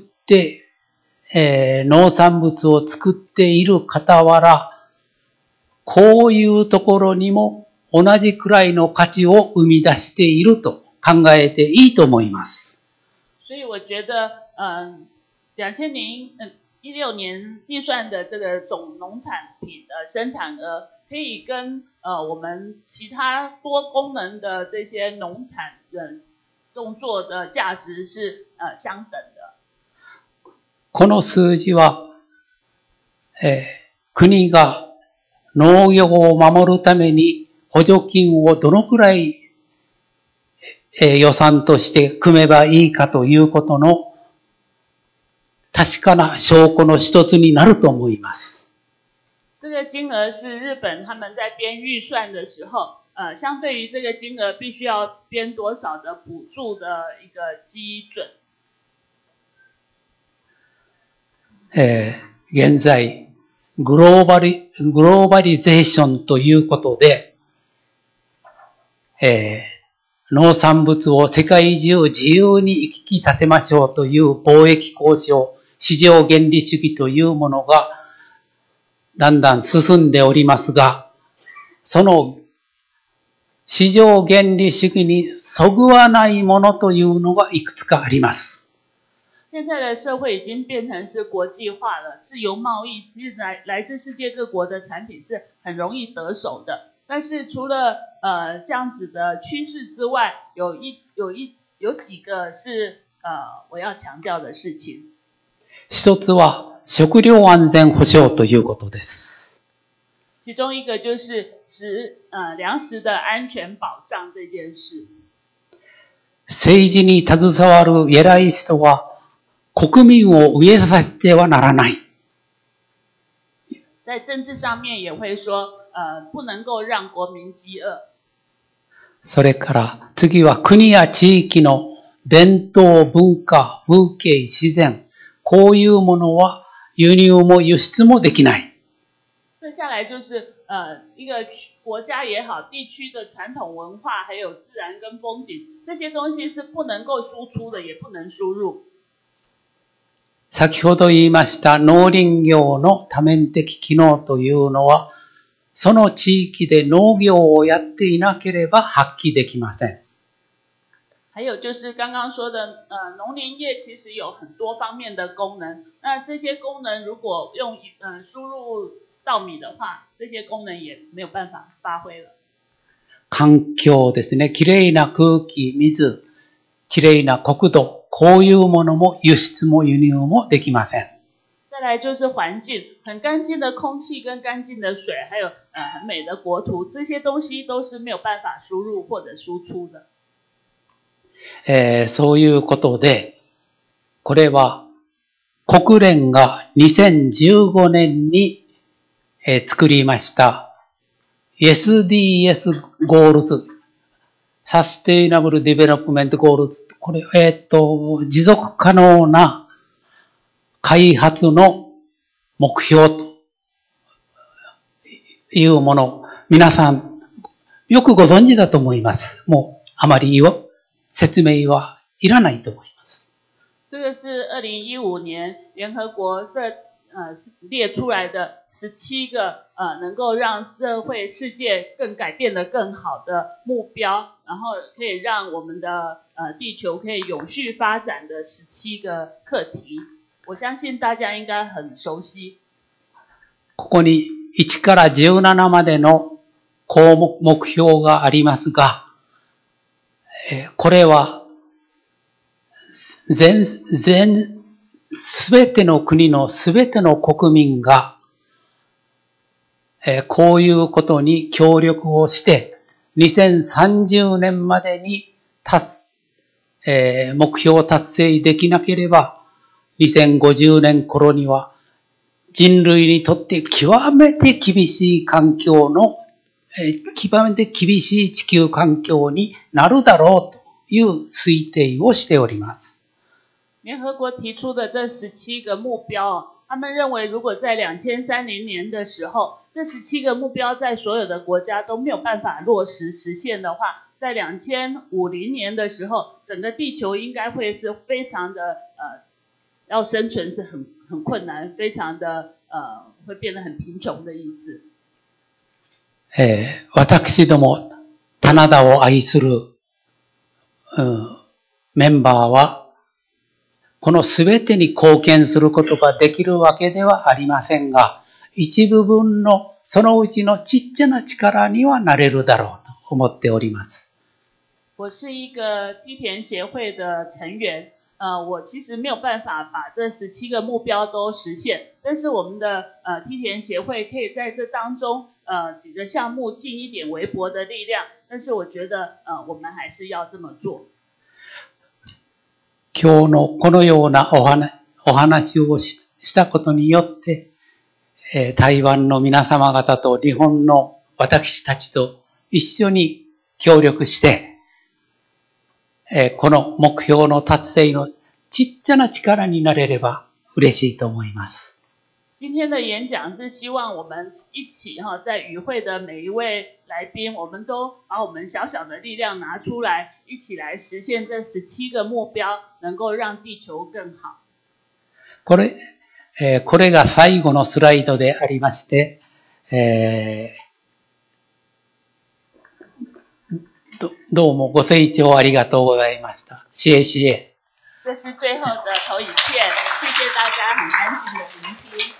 えー、農産物を作っている傍ら、こういうところにも同じくらいの価値を生み出していると考えていいと思います。 所以我觉得，嗯，两千零一六年计算的这个总农产品的生产额，可以跟呃我们其他多功能的这些农产的动作的价值是呃相等的。 この数字は、えー、国が農業を守るために補助金をどのくらい予算として組めばいいかということの確かな証拠の一つになると思います。 这个金额是日本他们在编预算的时候，呃，相对于这个金额必须要编多少的补助的一个基准。 えー、現在グローバリ、グローバリゼーションということで、えー、農産物を世界中自由に行き来させましょうという貿易交渉、市場原理主義というものがだんだん進んでおりますが、その市場原理主義にそぐわないものというのがいくつかあります。 现在的社会已经变成是国际化了，自由贸易，其实来来自世界各国的产品是很容易得手的。但是除了呃这样子的趋势之外，有一有一有几个是呃我要强调的事情。 一つは食料安全保障ということです。 其中一个就是食呃粮食的安全保障这件事。 政治に携わる偉い人は国民を飢えさせてはならない。 在政治上面也会说，呃，不能够让国民饥饿。 それから次は国や地域の伝統、文化、風景、自然、こういうものは輸入も輸出もできない。 接下来就是呃一个国家也好，地区的传统文化，还有自然跟风景，这些东西是不能够输出的，也不能输入。 先ほど言いました農林業の多面的機能というのは、その地域で農業をやっていなければ発揮できません。 还有就是刚刚说的，呃，农林业其实有很多方面的功能。那这些功能如果用呃输入稻米的话，这些功能也没有办法发挥了。 環境ですね。きれいな空気、水、きれいな国土。こういうものも輸出も輸入もできません。 再来就是環境，很乾淨的空氣跟乾淨的水，還有呃很美的國土，這些東西都是沒有辦法輸入或者輸出的。 えー、そういうことで、これは国連がにせんじゅうごねんに、えー、作りました エスディーエス ゴールズ。サステイナブルディベロップメントゴールズ。これ、えっと、持続可能な開発の目標というもの、皆さんよくご存知だと思います。もうあまりよ説明はいらないと思います。 这个是二零一五年联合国设呃列出来的十七个呃能够让社会世界更改变得更好的目标，然后可以让我们的呃地球可以永续发展的十七个课题。我相信大家应该很熟悉。 ここにいちからじゅうななまでの項目目標がありますが、えー、これは全全すべての国のすべての国民が、えー、こういうことに協力をして、にせんさんじゅうねんまでに達、えー、目標を達成できなければ、にせんごじゅうねん頃には人類にとって極めて厳しい環境の、えー、極めて厳しい地球環境になるだろうという推定をしております。 联合国提出的这十七个目标，他们认为如果在两千三十年的时候，这十七个目标在所有的国家都没有办法落实实现的话，在两千五十年的时候，整个地球应该会是非常的呃，要生存是很很困难，非常的呃，会变得很贫穷的意思。 えー、私ども棚田を愛する、うん、メンバーはこのすべてに貢献することができるわけではありませんが、一部分のそのうちのちっちゃな力にはなれるだろうと思っております。 我是一个梯田协会的成员，呃，我其实没有办法把这十七个目标都实现，但是我们的呃梯田协会可以在这当中呃几个项目尽一点微薄的力量，但是我觉得呃我们还是要这么做。 今日のこのようなお話、お話をしたことによって、えー、台湾の皆様方と日本の私たちと一緒に協力して、えー、この目標の達成のちっちゃな力になれれば嬉しいと思います。 今天的演讲是希望我们一起哈，在与会的每一位来宾，我们都把我们小小的力量拿出来，一起来实现这十七个目标，能够让地球更好。 これ、えー、これが最後のスライドでありまして、えー、ど, どうもご清聴ありがとうございました。谢谢。 这是最后的投影片，谢谢大家很安静的聆听。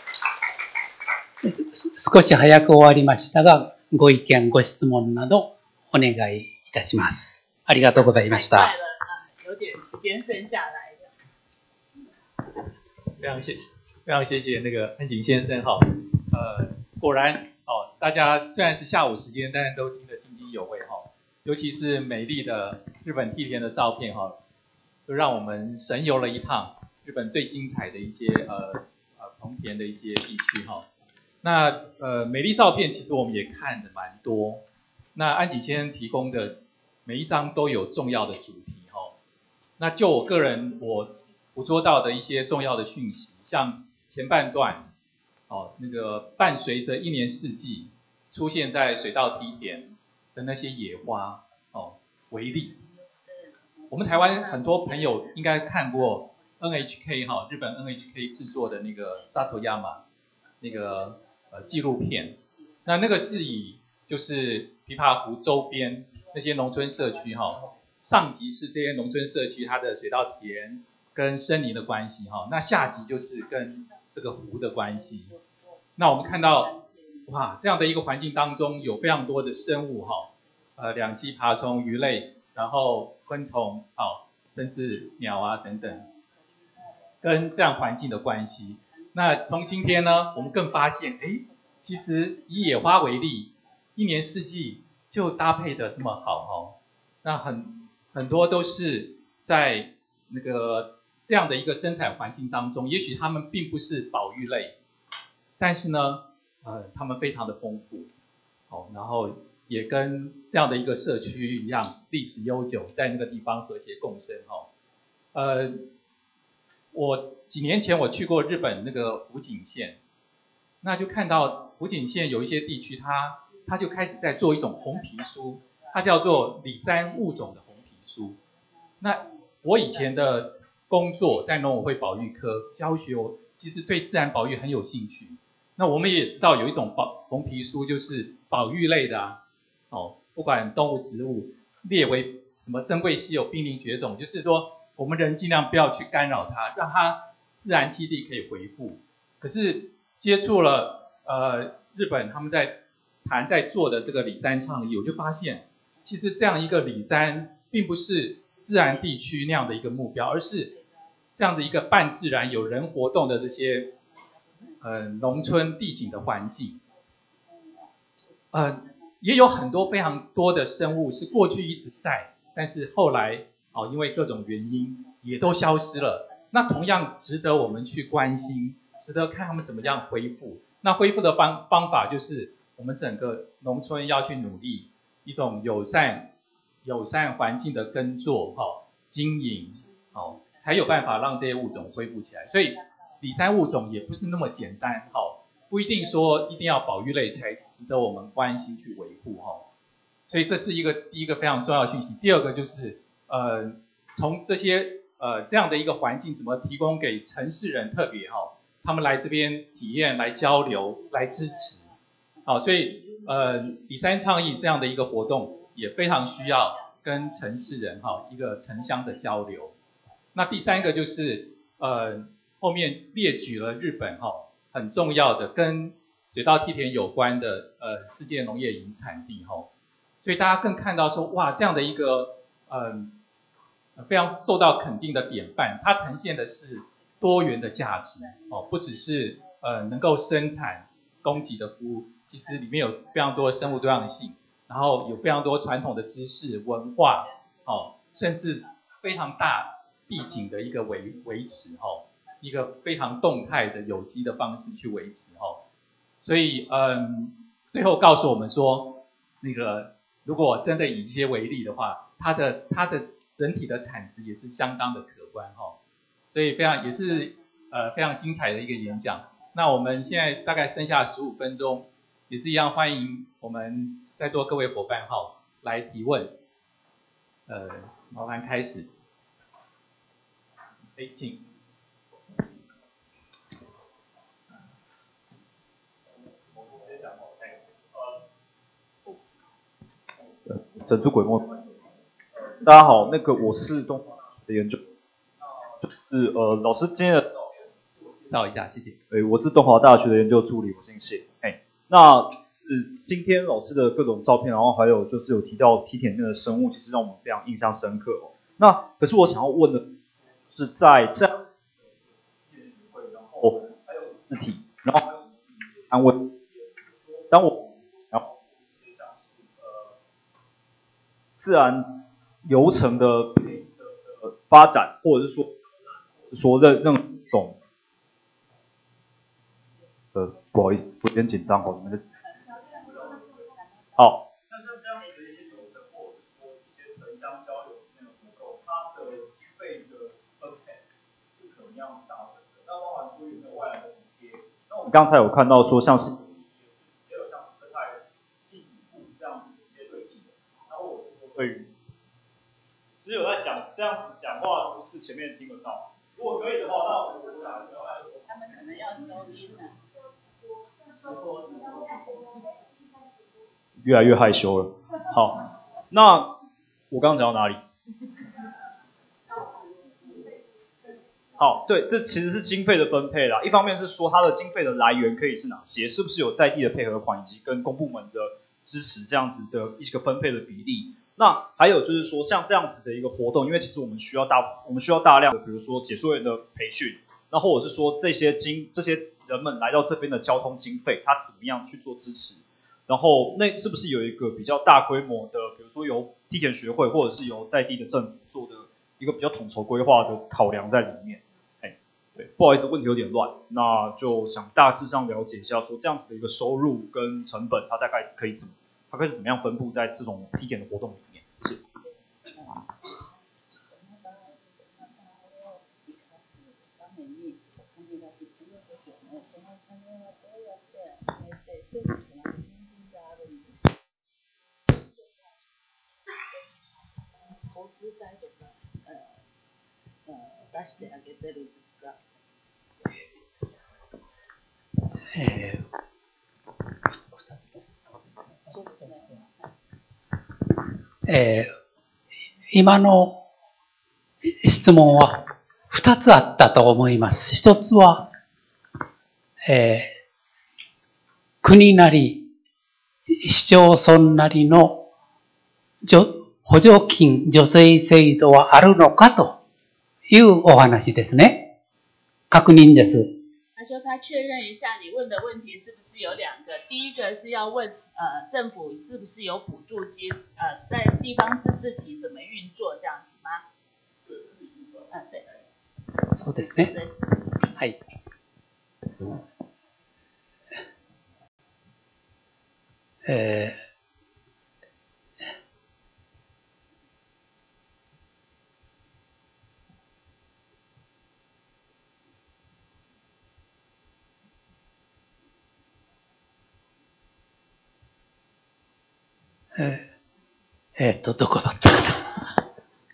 少し早く終わりましたが、ご意見、ご質問などお願いいたします。ありがとうございました。 有点时间剩下来的。非常谢，非常谢谢那个安井先生哈。呃，果然哦，大家虽然是下午时间，但是都听得津津有味哈。尤其是美丽的日本梯田的照片哈，就让我们神游了一趟日本最精彩的一些呃呃棚田的一些地区哈。那呃美丽照片其实我们也看的蛮多，那安井先生提供的每一张都有重要的主题哈。那就我个人我捕捉到的一些重要的讯息，像前半段哦那个伴随着一年四季出现在水稻梯田的那些野花哦为例，我们台湾很多朋友应该看过 N H K 哈日本 N H K 制作的那个 Satoyama 那个呃纪录片，那那个是以就是琵琶湖周边那些农村社区哈，上集是这些农村社区它的水稻田跟森林的关系哈，那下集就是跟这个湖的关系。那我们看到哇这样的一个环境当中有非常多的生物哈，呃两栖爬虫、鱼类，然后昆虫哦，甚至鸟啊等等，跟这样环境的关系。那从今天呢，我们更发现，哎，其实以野花为例，一年四季就搭配的这么好哈。那很很多都是在那个这样的一个生产环境当中，也许它们并不是保育类，但是呢，呃，它们非常的丰富，哦，然后也跟这样的一个社区一样，历史悠久，在那个地方和谐共生哈。呃， 我几年前我去过日本那个福井县，那就看到福井县有一些地区它，它就开始在做一种红皮书，它叫做里山物种的红皮书。那我以前的工作在农委会保育科教学，我其实对自然保育很有兴趣。那我们也知道有一种保红皮书，就是保育类的啊，哦，不管动物植物列为什么珍贵稀有、濒临绝种，就是说我们人尽量不要去干扰它，让它自然栖地可以恢复。可是接触了呃日本他们在谈在做的这个里山倡议，我就发现其实这样一个里山并不是自然地区那样的一个目标，而是这样的一个半自然有人活动的这些呃农村地景的环境，呃也有很多非常多的生物是过去一直在，但是后来哦因为各种原因也都消失了。那同样值得我们去关心，值得看他们怎么样恢复。那恢复的方方法就是我们整个农村要去努力一种友善友善环境的耕作、哦、经营、哦，才有办法让这些物种恢复起来。所以里山物种也不是那么简单、哦，不一定说一定要保育类才值得我们关心去维护、哦，所以这是一个第一个非常重要的讯息。第二个就是呃从这些呃这样的一个环境怎么提供给城市人，特别哈、哦，他们来这边体验、来交流、来支持，好、哦，所以呃里山倡议这样的一个活动也非常需要跟城市人哈、哦、一个城乡的交流。那第三个就是呃后面列举了日本哈、哦、很重要的跟水稻梯田有关的呃世界农业营产地哈、哦，所以大家更看到说哇这样的一个嗯。呃非常受到肯定的典范，它呈现的是多元的价值哦，不只是呃能够生产供给的服务，其实里面有非常多的生物多样性，然后有非常多传统的知识文化哦，甚至非常大地景的一个维维持哦，一个非常动态的有机的方式去维持哦，所以嗯最后告诉我们说，那个如果真的以一些为例的话，它的它的整体的产值也是相当的可观哈、哦，所以非常也是呃非常精彩的一个演讲。那我们现在大概剩下十五分钟，也是一样欢迎我们在座各位伙伴哈、哦、来提问。呃，麻烦开始。哎，请。 神出鬼没。大家好，那个我是东华大学的研究，就是呃老师今天的照片介绍一下，谢谢。 哎，我是东华大学的研究助理，我姓谢。哎，那就是今天老师的各种照片，然后还有就是有提到梯田里面的生物，其实让我们非常印象深刻哦。那可是我想要问的是，在这样，然后还有字体，然后还有安慰，当我然后自然流程的发展，或者是说说任任何种，呃，不好意思，有点紧张哦，你们的。好。那像这样子的一些流程，或者说一些城乡交流那种活动，它的经费的分配是怎么样达成的？那包含说有没有外来的补贴？那我们刚才有看到说，像是也有像是生态系统部这样子直接对应的，然后我对于。其实有在想，这样子讲话是不是前面听得到？如果可以的话，那我我想他们可能要收音了。 越来越害羞了。好，那我刚刚讲到哪里？好，对，这其实是经费的分配啦。一方面是说它的经费的来源可以是哪些，是不是有在地的配合款以及跟公部门的支持这样子的一个分配的比例。那还有就是说，像这样子的一个活动，因为其实我们需要大，我们需要大量的，比如说解说员的培训，那或者是说这些经这些人们来到这边的交通经费，他怎么样去做支持？然后那是不是有一个比较大规模的，比如说由梯田学会或者是由在地的政府做的一个比较统筹规划的考量在里面？哎，对，不好意思，问题有点乱，那就想大致上了解一下，说这样子的一个收入跟成本，它大概可以怎么？它会是怎么样分布在这种梯田的活动里面？谢谢。 ですよね。その金はどうやって貯めて、政府には人員があるんです。交通費とか、えー、出してあげてるんですか。 えーそうですね。 えー、今の質問はふたつあったと思います。ひとつは、えー、国なり市町村なりの補助金、助成制度はあるのかというお話ですね。確認です。 他说他确认一下你问的问题是不是有两个，第一个是要问呃政府是不是有补助金，呃在地方自治体怎么运作这样子吗？嗯，对。 そうですね。はい。えーえー、えー、っと、どこだったかな。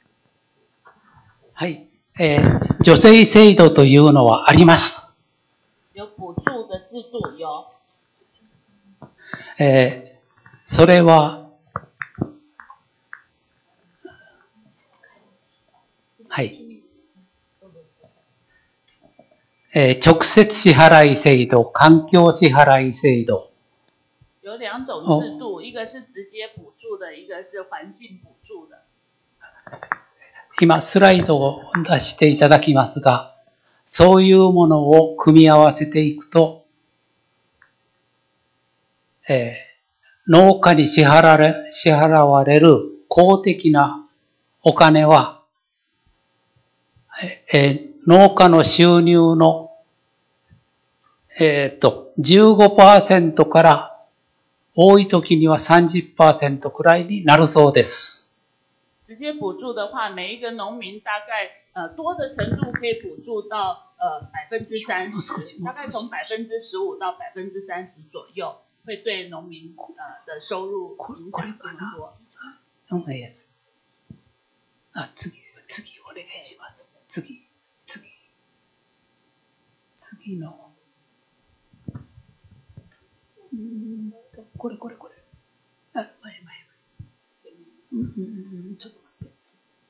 はい。えー、助成制度というのはあります。 有補助的制度有。 えー、それは、はい。えー、直接支払い制度、環境支払い制度。 有两种制度，一个是直接补助的，一个是环境补助的。 今スライドを出していただきますが、そういうものを組み合わせていくと、えー、農家に支払われ、支払われる公的なお金は、えー、農家の収入の、えー、と じゅうごパーセント から多い時には さんじゅっパーセント くらいになるそうです。 直接补助的话，每一个农民大概呃多的程度可以补助到呃百分之三十，大概从百分之十五到百分之三十左右，会对农民呃的收入影响这么多。 うん、です。あ、次、次お願いします。次、次、次の。うんと、これこれこれ。あ、前前前。うんうんうん、ちょっと待って。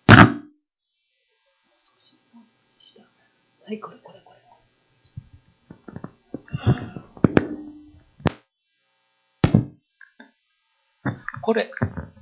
少し、もう少し下。はい、これこれこれ。これ。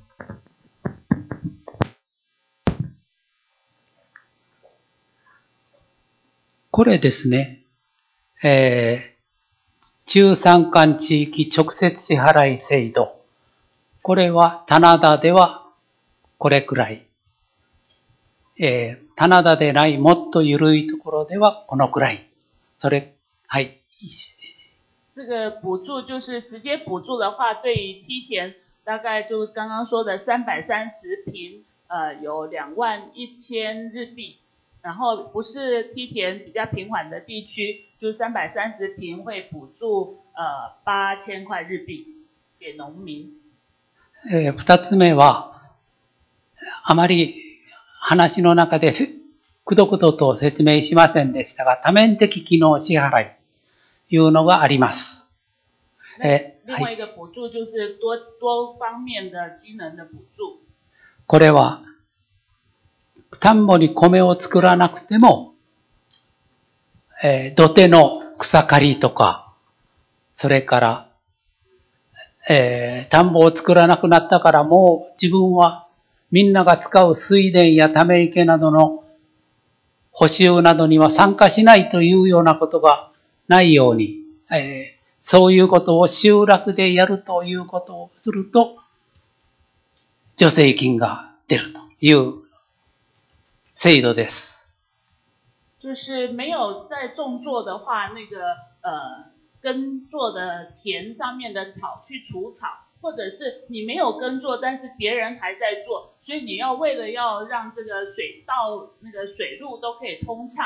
これですね。えー、中山間地域直接支払い制度。これは棚田ではこれくらい。えー、棚田でないもっと緩いところではこのくらい。それ、はい。 这个补助就是直接补助的话，对于梯田大概就是刚刚说的三百三十坪，呃，有两万一千日币。然后不是梯田比较平缓的地区，就三百三十坪会补助呃八千块日币给农民。 えー、二つ目は、あまり話の中でくどくどと説明しませんでしたが、多面的機能支払いというのがあります。 えー、另外一个補助就是多多方面的機能的補助。 これは田んぼに米を作らなくても、えー、土手の草刈りとか、それから、えー、田んぼを作らなくなったからもう自分はみんなが使う水田やため池などの補修などには参加しないというようなことがないように、えー、そういうことを集落でやるということをすると、助成金が出るという制度です。 就是没有在种作的话，那个呃耕作的田上面的草去除草，或者是你没有耕作，但是别人还在做，所以你要为了要让这个水道那个水路都可以通畅，为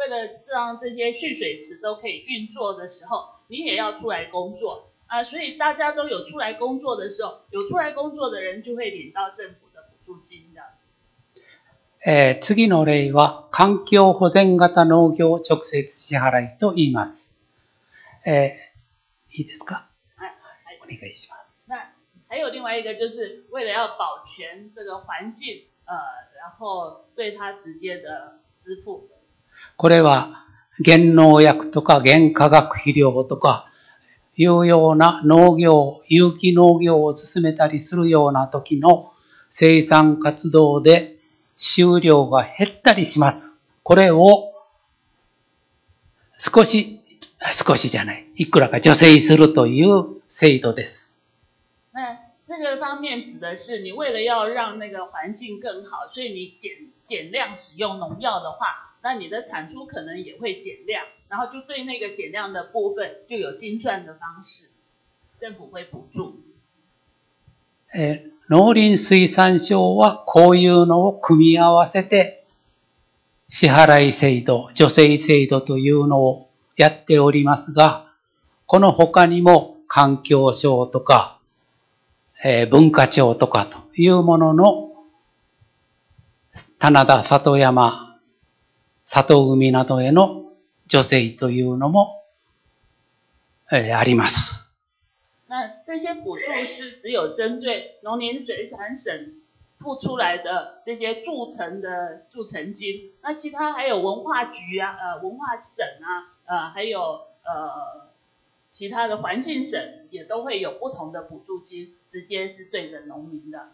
为了让这些蓄水池都可以运作的时候，你也要出来工作啊、呃。所以大家都有出来工作的时候，有出来工作的人就会领到政府的补助金这样子。 えー、次の例は、環境保全型農業直接支払いと言います。えー、いいですか？ はい、 お願いします。 那还有另外一个，就是为了要保全这个环境，呃，然后对它直接的支付。 これは、減農薬とか減化学肥料とかいうような農業、有機農業を進めたりするような時の生産活動で収量が減ったりします。これを少し、少しじゃない、いくらか助成するという制度です。 那这个方面指的是你为了要让那个环境更好，所以你减减量使用农药的话，那你的产出可能也会减量，然后就对那个减量的部分就有精算的方式，政府会补助。 えー農林水産省はこういうのを組み合わせて支払い制度、助成制度というのをやっておりますが、この他にも環境省とか、えー、文化庁とかというものの棚田、里山、里海などへの助成というのも、えー、あります。 那这些补助是只有针对农林水产省付出来的这些助成的助成金，那其他还有文化局啊、呃文化省啊、呃还有呃其他的环境省也都会有不同的补助金，直接是对着农民的。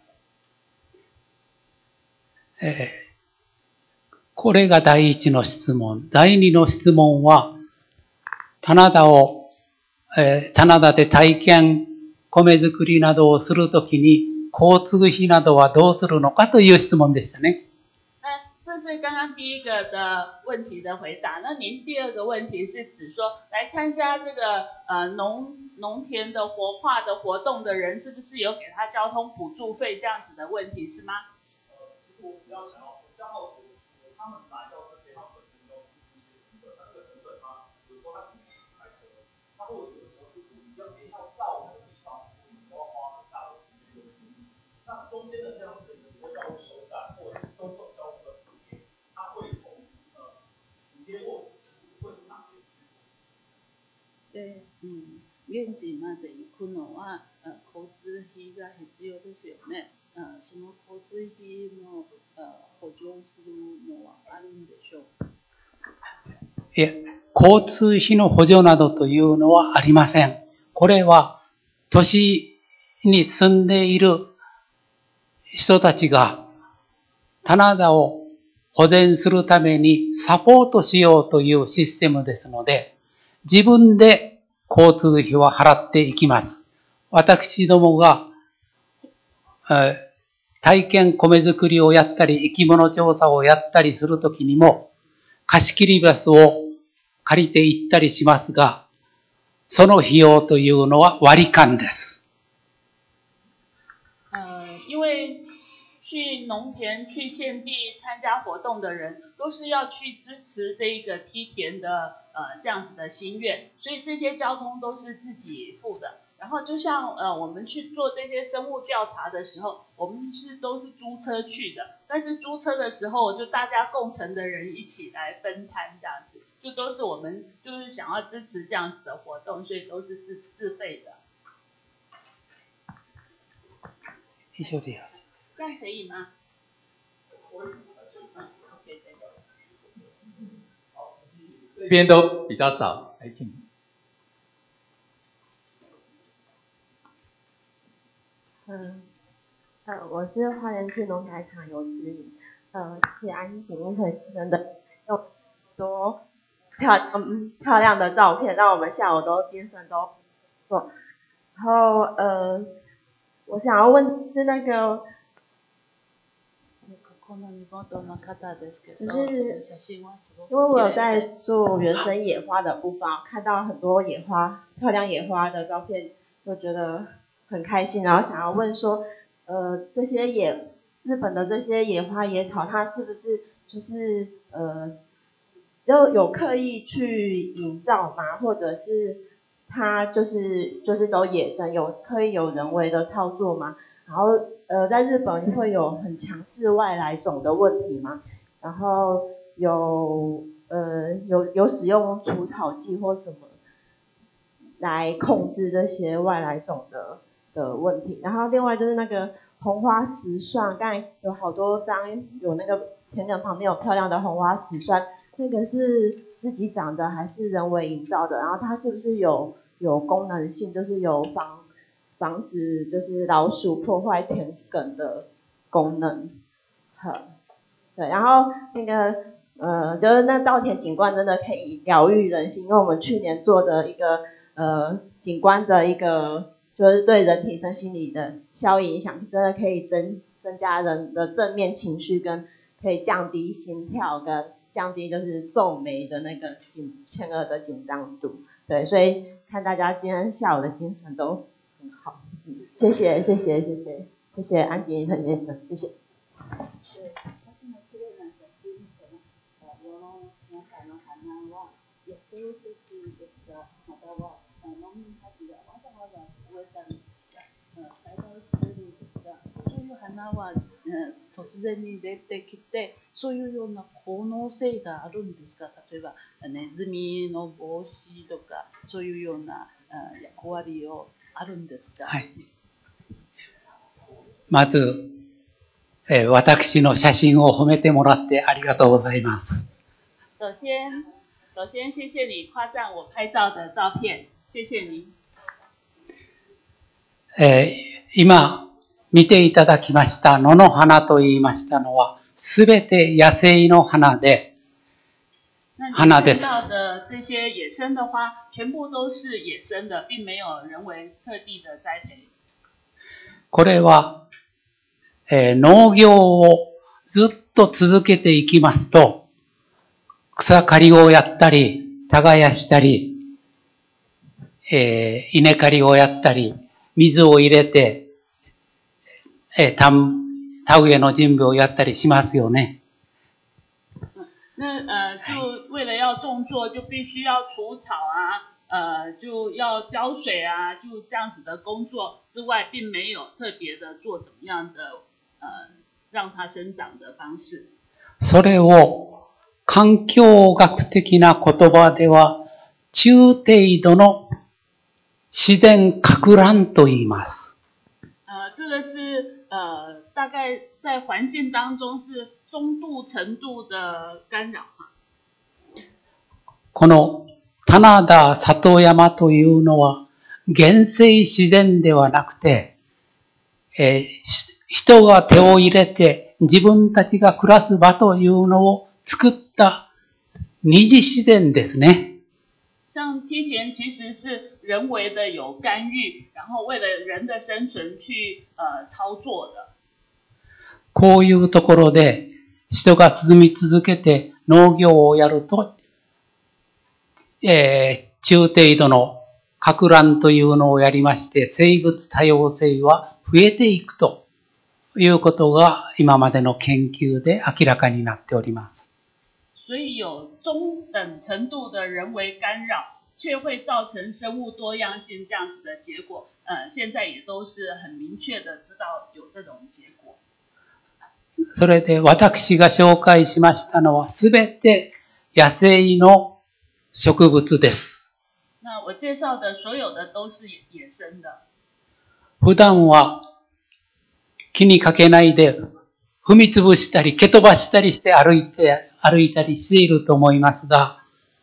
えー、これが第一の質問。第二の質問は、棚田をえー、棚田で体験、米作りなどをするときに、交通費などはどうするのかという質問でしたね。 那这是刚刚第一个的问题的回答。那您第二个问题是指说，来参加这个呃农农田的活化的活动的人，是不是有给他交通补助费这样子的问题是吗？ 呃，其实我比较想要，比较好奇的是，他们来到这边，他本身就要付出一些成本，那这个成本他有时候他可能自己开车，他或者有的时候是你要连要到那个地方，其实你都要花很大的时间跟精力。那中间的这样子的一个道路修缮或者是公共交通的补贴，它会从呃补贴或者是会从哪边去？ 对，嗯。現地まで行くのは、交通費が必要ですよね。その交通費の補助するのはあるんでしょうか？ いえ、交通費の補助などというのはありません。これは都市に住んでいる人たちが棚田を保全するためにサポートしようというシステムですので、自分で交通費は払っていきます。私どもが、えー、体験米作りをやったり、生き物調査をやったりするときにも、貸し切りバスを借りて行ったりしますが、その費用というのは割り勘です。 呃，因为去农田、去县地参加活动的人，都是要去支持这一个梯田的呃这样子的心愿，所以这些交通都是自己付的。然后就像呃我们去做这些生物调查的时候，我们是都是租车去的，但是租车的时候就大家共乘的人一起来分摊这样子，就都是我们就是想要支持这样子的活动，所以都是自自费的。 以上でよろしい。 这样可以吗？ 这边都比较少，来请。 嗯，呃，我是花莲区农改场游子颖，呃，谢谢安心景可以真的有多漂嗯漂亮的照片，让我们下午都精神都不错。然后呃，我想要问是那个。就是因为我有在做原生野花的部分，看到很多野花漂亮野花的照片，就觉得很开心，然后想要问说，呃，这些野日本的这些野花野草，它是不是就是呃就有刻意去营造吗？或者是它就是就是都野生，有刻意有人为的操作吗？然后呃，在日本会有很强势外来种的问题吗？然后有呃有有使用除草剂或什么来控制这些外来种的的问题？然后另外就是那个红花石蒜，刚才有好多张有那个田埂旁边有漂亮的红花石蒜，那个是自己长的还是人为营造的？然后它是不是有有功能性，就是有防防止就是老鼠破坏田埂的功能？好，对，然后那个呃，就是那稻田景观真的可以疗愈人心，因为我们去年做的一个呃景观的一个就是对人体身心理的效益影响，真的可以增增加人的正面情绪，跟可以降低心跳，跟降低就是皱眉的那个紧前额的紧张度。对，所以看大家今天下午的精神都很好，嗯，谢谢谢谢谢谢谢谢安吉陈先生，谢谢。 花は、えー、突然に出てきて、そういうような効能性があるんですか？例えばネズミの防止とかそういうような役割をあるんですか？ はい。まず、えー、私の写真を褒めてもらってありがとうございます。 首先，首先谢谢你夸赞我拍照的照片，谢谢你。 えー、今見ていただきました野の花と言いましたのは、すべて野生の花で、花です。 那你看到的这些野生的花，全部都是野生的，并没有人为特地的栽培。 これは、えー、農業をずっと続けていきますと、草刈りをやったり、耕したり、えー、稲刈りをやったり、水を入れて、えー、田、田植えの準備をやったりしますよね。 那呃，就为了要种作，就必须要除草啊，呃，就要浇水啊，就这样子的工作之外，并没有特别的做怎么样的呃让它生长的方式。 それを環境学的な言葉では、中程度の自然撹乱と言います。 呃，这个是呃，大概在环境当中是中度程度的干扰哈。 この棚田里山というのは原生自然ではなくて、えー、人が手を入れて自分たちが暮らす場というのを作った二次自然ですね。 像梯田其实是人为的有干预，然后为了人的生存去呃操作的。 こういうところで人が住み続けて農業をやると、えー、中程度の撹乱というのをやりまして、生物多様性は増えていくということが今までの研究で明らかになっております。 所以有中等程度的人为干扰，却会造成生物多样性这样子的结果。呃，现在也都是很明确的知道有这种结果。 それで私が紹介しましたのはすべて野生の植物です。 那我介绍的所有的都是野生的。 普段は気にかけないで踏みつぶしたり蹴飛ばしたりして歩いて歩いたりしていると思いますが、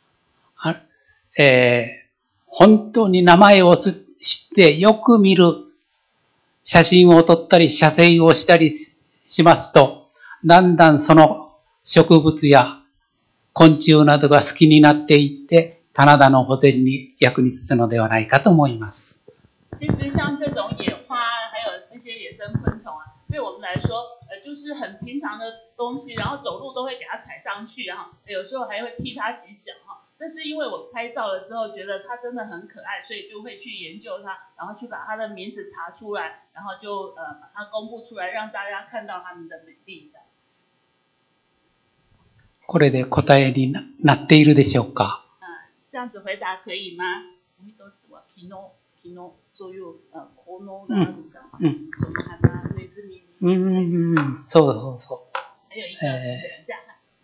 えー、本当に名前を知ってよく見る写真を撮ったり写生をしたりしますと、だんだんその植物や昆虫などが好きになっていって、棚田の保全に役に立つのではないかと思います。 其实像这种野花，还有这些野生昆虫啊，对我们来说，呃，就是很平常的东西，然后走路都会给它踩上去啊，有时候还会踢它几脚哈。但是因为我拍照了之后，觉得它真的很可爱，所以就会去研究它，然后去把它的名字查出来，然后就呃把它公布出来，让大家看到它们的美丽的。 これで答えになっているでしょうか？ 这样子回答可以吗？我们都是我ピノピノそういう効能があるか。 うん。 その花ネズミ。 うんうんうん。そうそうそう。 还有一个，等一下。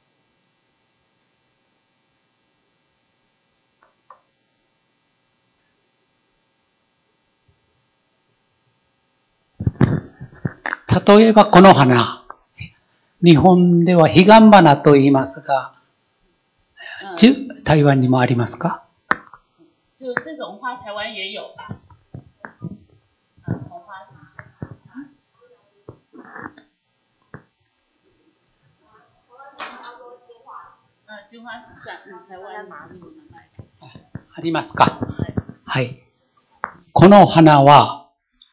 例えばこの花、日本では彼岸花と言いますが、台湾にもありますか？ 就这种花，台湾也有吧？嗯，红花石蒜。嗯，金花石蒜，嗯，台湾哪里有卖？ ありますか？はい。この花は、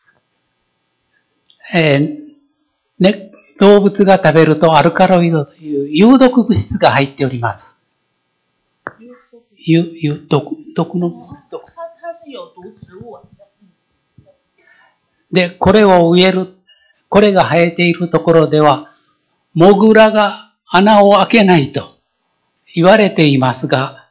えーね、動物が食べるとアルカロイドという有毒物質が入っております。有有毒毒の毒它它是有毒植物。 で、これを植える、これが生えているところでは、モグラが穴を開けないと言われていますが、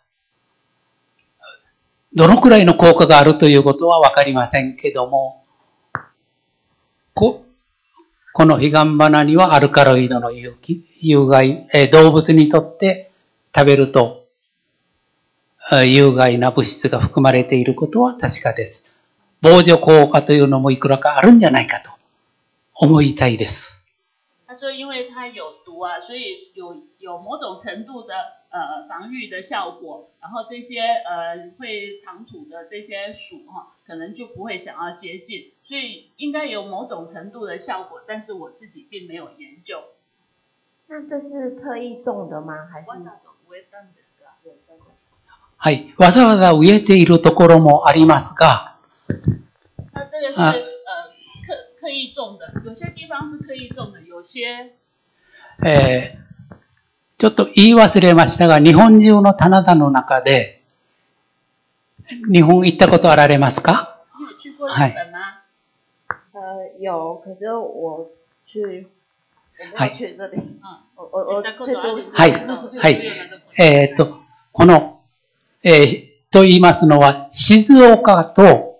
どのくらいの効果があるということはわかりませんけども、ここの彼岸花にはアルカロイドの有機、有害、えー、動物にとって食べると有害な物質が含まれていることは確かです。防除効果というのもいくらかあるんじゃないかと思いたいです。 他说，因为它有毒啊，所以有有某种程度的呃防御的效果。然后这些呃会藏土的这些鼠哈，可能就不会想要接近，所以应该有某种程度的效果，但是我自己并没有研究。 那这是特意种的吗？还是？ はい。わざわざ植えているところもありますが、 那这个是呃刻刻意种的，有些地方是刻意种的，有些。 えーちょっと言い忘れましたが、日本中の棚田の中で、日本行ったことあられますか？ はい。 呃，有，可是我去，我没有去这里。我我我去都市。 はい。はい。えっと、この、えー、と言いますのは、静岡と、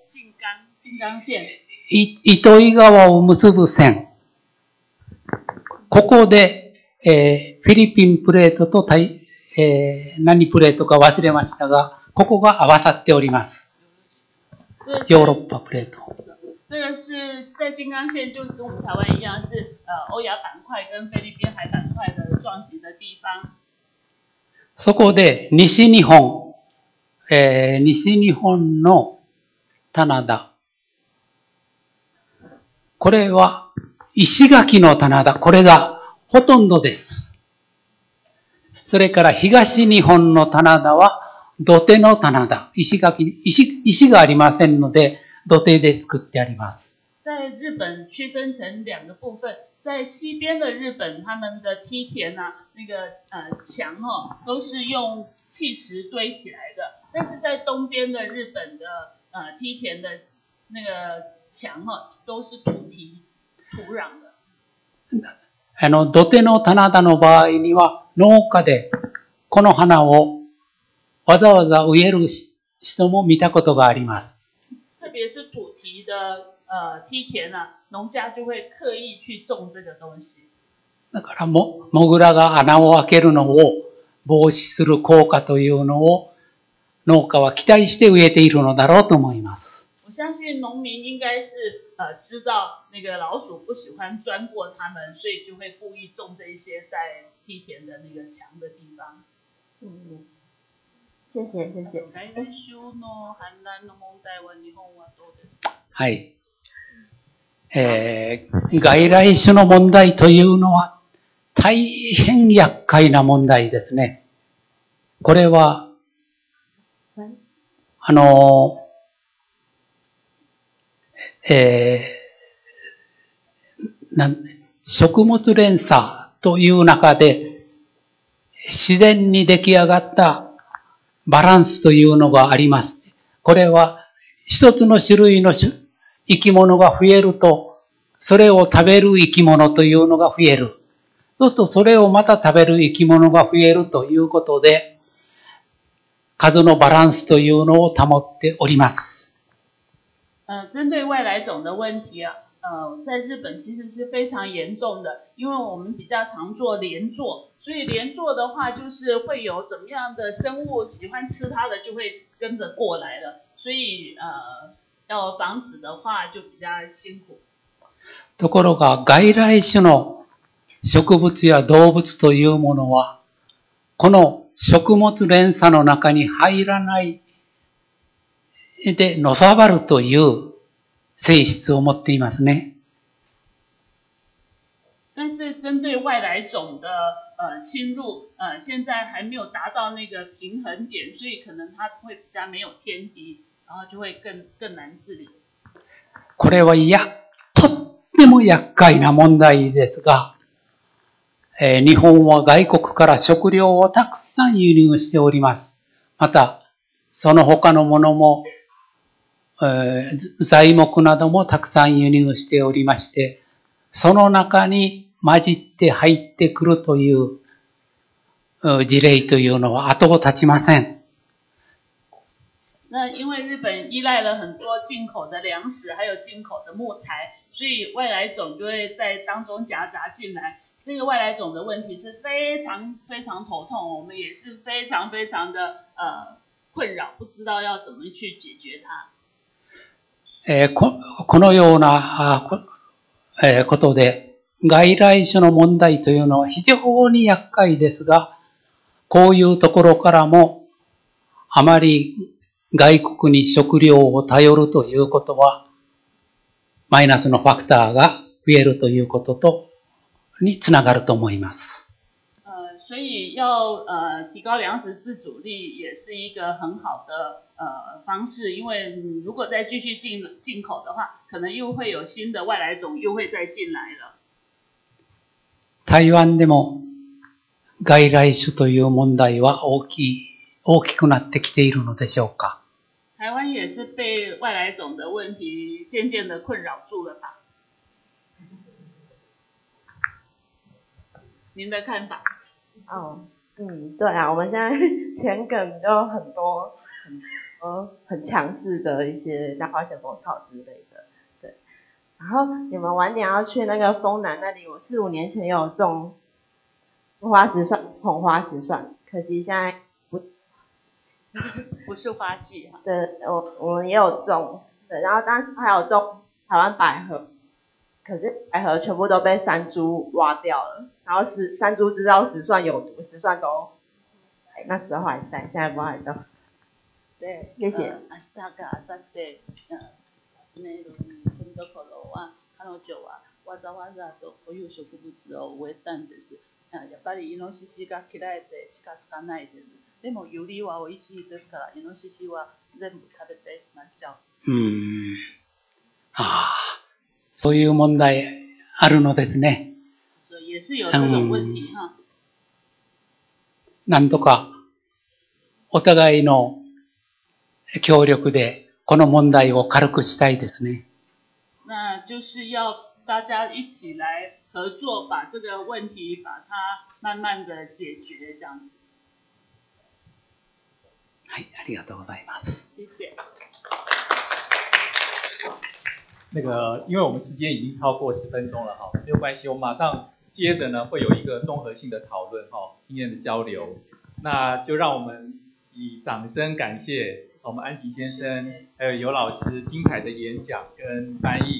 糸魚川を結ぶ線。ここで、えー、フィリピンプレートとタイ、えー、何プレートか忘れましたが、ここが合わさっております。ヨーロッパプレート。 这个是在金刚线，就跟我们台湾一样，是呃欧亚板块跟菲律宾海板块的撞击的地方。 そこで西日本、えー、西日本の棚田。これは石垣の棚田。これがほとんどです。それから東日本の棚田は土手の棚田。石垣、石、石がありませんので土手で作ってあります。 在日本区分成两个部分，在西边的日本，他们的梯田啊，那个呃墙哦，都是用砌石堆起来的。但是在东边的日本的呃梯田的那个墙哦，都是土堤、土壤的。 あの、土手の棚田の場合には、農家でこの花をわざわざ植える人も見たことがあります。 特别是土堤的呃梯田啊，農家就会刻意去種这个東西。 だからも、モグラが穴を開けるのを防止する効果というのを農家は期待して植えているのだろうと思います。 我相信农民应该是呃知道那个老鼠不喜欢钻过他们，所以就会故意种这一些在梯田的那个墙的地方。 嗯，谢谢谢谢。 来週の氾濫の問題は日本はどうですか？ はい。えー、外来種の問題というのは大変厄介な問題ですね。これは、あの、えー、なん食物連鎖という中で自然に出来上がったバランスというのがあります。これは一つの種類の生き物が増えると、それを食べる生き物というのが増える。 そうするとそれをまた食べる生き物が増えるということで、数のバランスというのを保っております。 呃，针对外来种的问题啊，呃，在日本其实是非常严重的，因为我们比较常做连坐，所以连坐的话就是会有怎么样的生物喜欢吃它的就会跟着过来了，所以呃，要防止的话就比较辛苦。 ところが外来種の植物や動物というものは、この食物連鎖の中に入らないでのさばるという性質を持っていますね。 但是针对外来种的呃侵入，呃现在还没有达到那个平衡点，所以可能它会比较没有天敌，然后就会更更难治理。 これはやとっても厄介な問題ですが、えー、日本は外国から食料をたくさん輸入しております。また、その他のものも、えー、材木などもたくさん輸入しておりまして、その中に混じって入ってくるという事例というのは後を絶ちません。 那因为日本依赖了很多进口的粮食，还有进口的木材，所以外来种就会在当中夹杂进来。这个外来种的问题是非常非常头痛，我们也是非常非常的呃困扰，不知道要怎么去解决它。 えー、こ, このようなこ、えー、ことで外来種の問題というのは非常に厄介ですが、こういうところからもあまり外国に食料を頼るということはマイナスのファクターが増えるということとにつながると思います。 呃，所以要呃提高粮食自主力也是一个很好的呃方式，因为如果再继续进进口的话，可能又会有新的外来种又会再进来了。 台湾でも外来種という問題は大きい大きくなってきているのでしょうか。 台湾也是被外来种的问题渐渐的困扰住了吧？您的看法？ 哦，嗯，对啊，我们现在田埂就很多很多很强势的一些像花咸丰草之类的，对。然后你们晚点要去那个丰南那里，我四五年前也有种花石蒜、红花石蒜，可惜现在不不是花季哈。 对，我我们也有种，对，然后当时还有种台湾百合。可是百合全部都被山猪挖掉了，然后石山猪知道石蒜有毒，石蒜都那时候还在，现在不还在。 对， 谢謝。 明日か明後日、うん、ね、このところは彼女はわざわざとこういう植物を植えたんです。やっぱりイノシシが嫌いで近づかないです。でもユリは美味しいですから、イノシシは全部食べてしまっちゃう。 うーん。ああ。そういう問題あるのですね。 也是有这种问题哈。 なんとかお互いの協力でこの問題を軽くしたいですね。 那就是要大家一起来合作，把这个问题把它慢慢的解决，这样子。 はい、ありがとうございます。 谢谢。 那个，因为我们时间已经超过十分钟了哈，没有关系，我们马上接着呢会有一个综合性的讨论哈，经验的交流，那就让我们以掌声感谢我们安吉先生还有尤老师精彩的演讲跟翻译。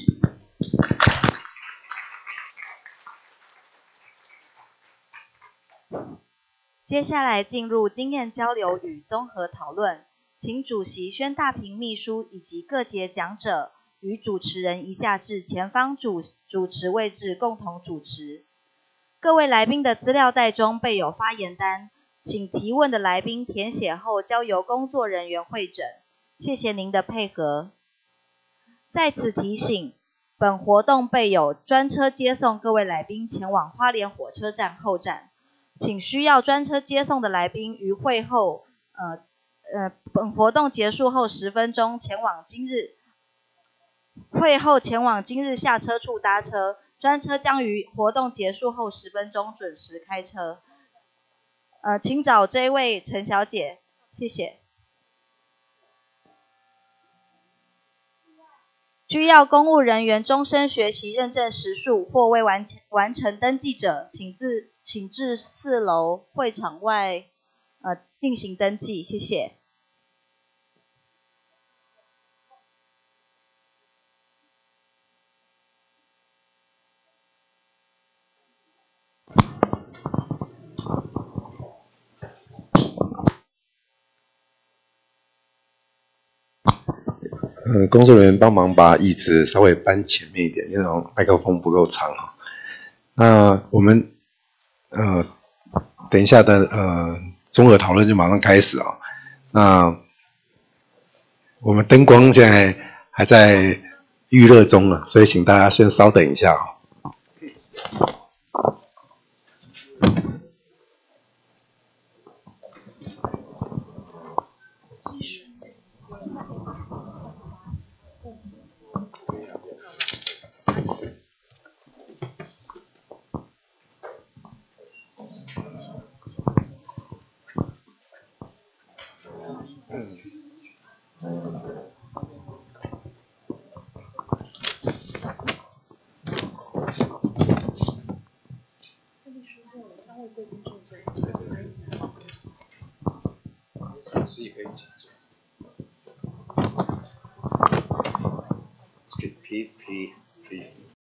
接下来进入经验交流与综合讨论，请主席宣大平秘书以及各节讲者与主持人移驾至前方主主持位置共同主持。各位来宾的资料袋中备有发言单，请提问的来宾填写后交由工作人员汇整。谢谢您的配合。在此提醒，本活动备有专车接送各位来宾前往花莲火车站后站，请需要专车接送的来宾于会后呃呃本活动结束后十分钟前往今日会后前往今日下车处搭车， 专车将于活动结束后十分钟准时开车。呃，请找这位陈小姐，谢谢。需要公务人员终身学习认证时数或未完完成登记者，请自请至四楼会场外呃进行登记，谢谢。 呃，工作人员帮忙把椅子稍微搬前面一点，因为麦克风不够长哈。那我们呃等一下的呃综合讨论就马上开始啊。那我们灯光现在还在预热中啊，所以请大家先稍等一下啊。是也可以一起做。Please, please, please.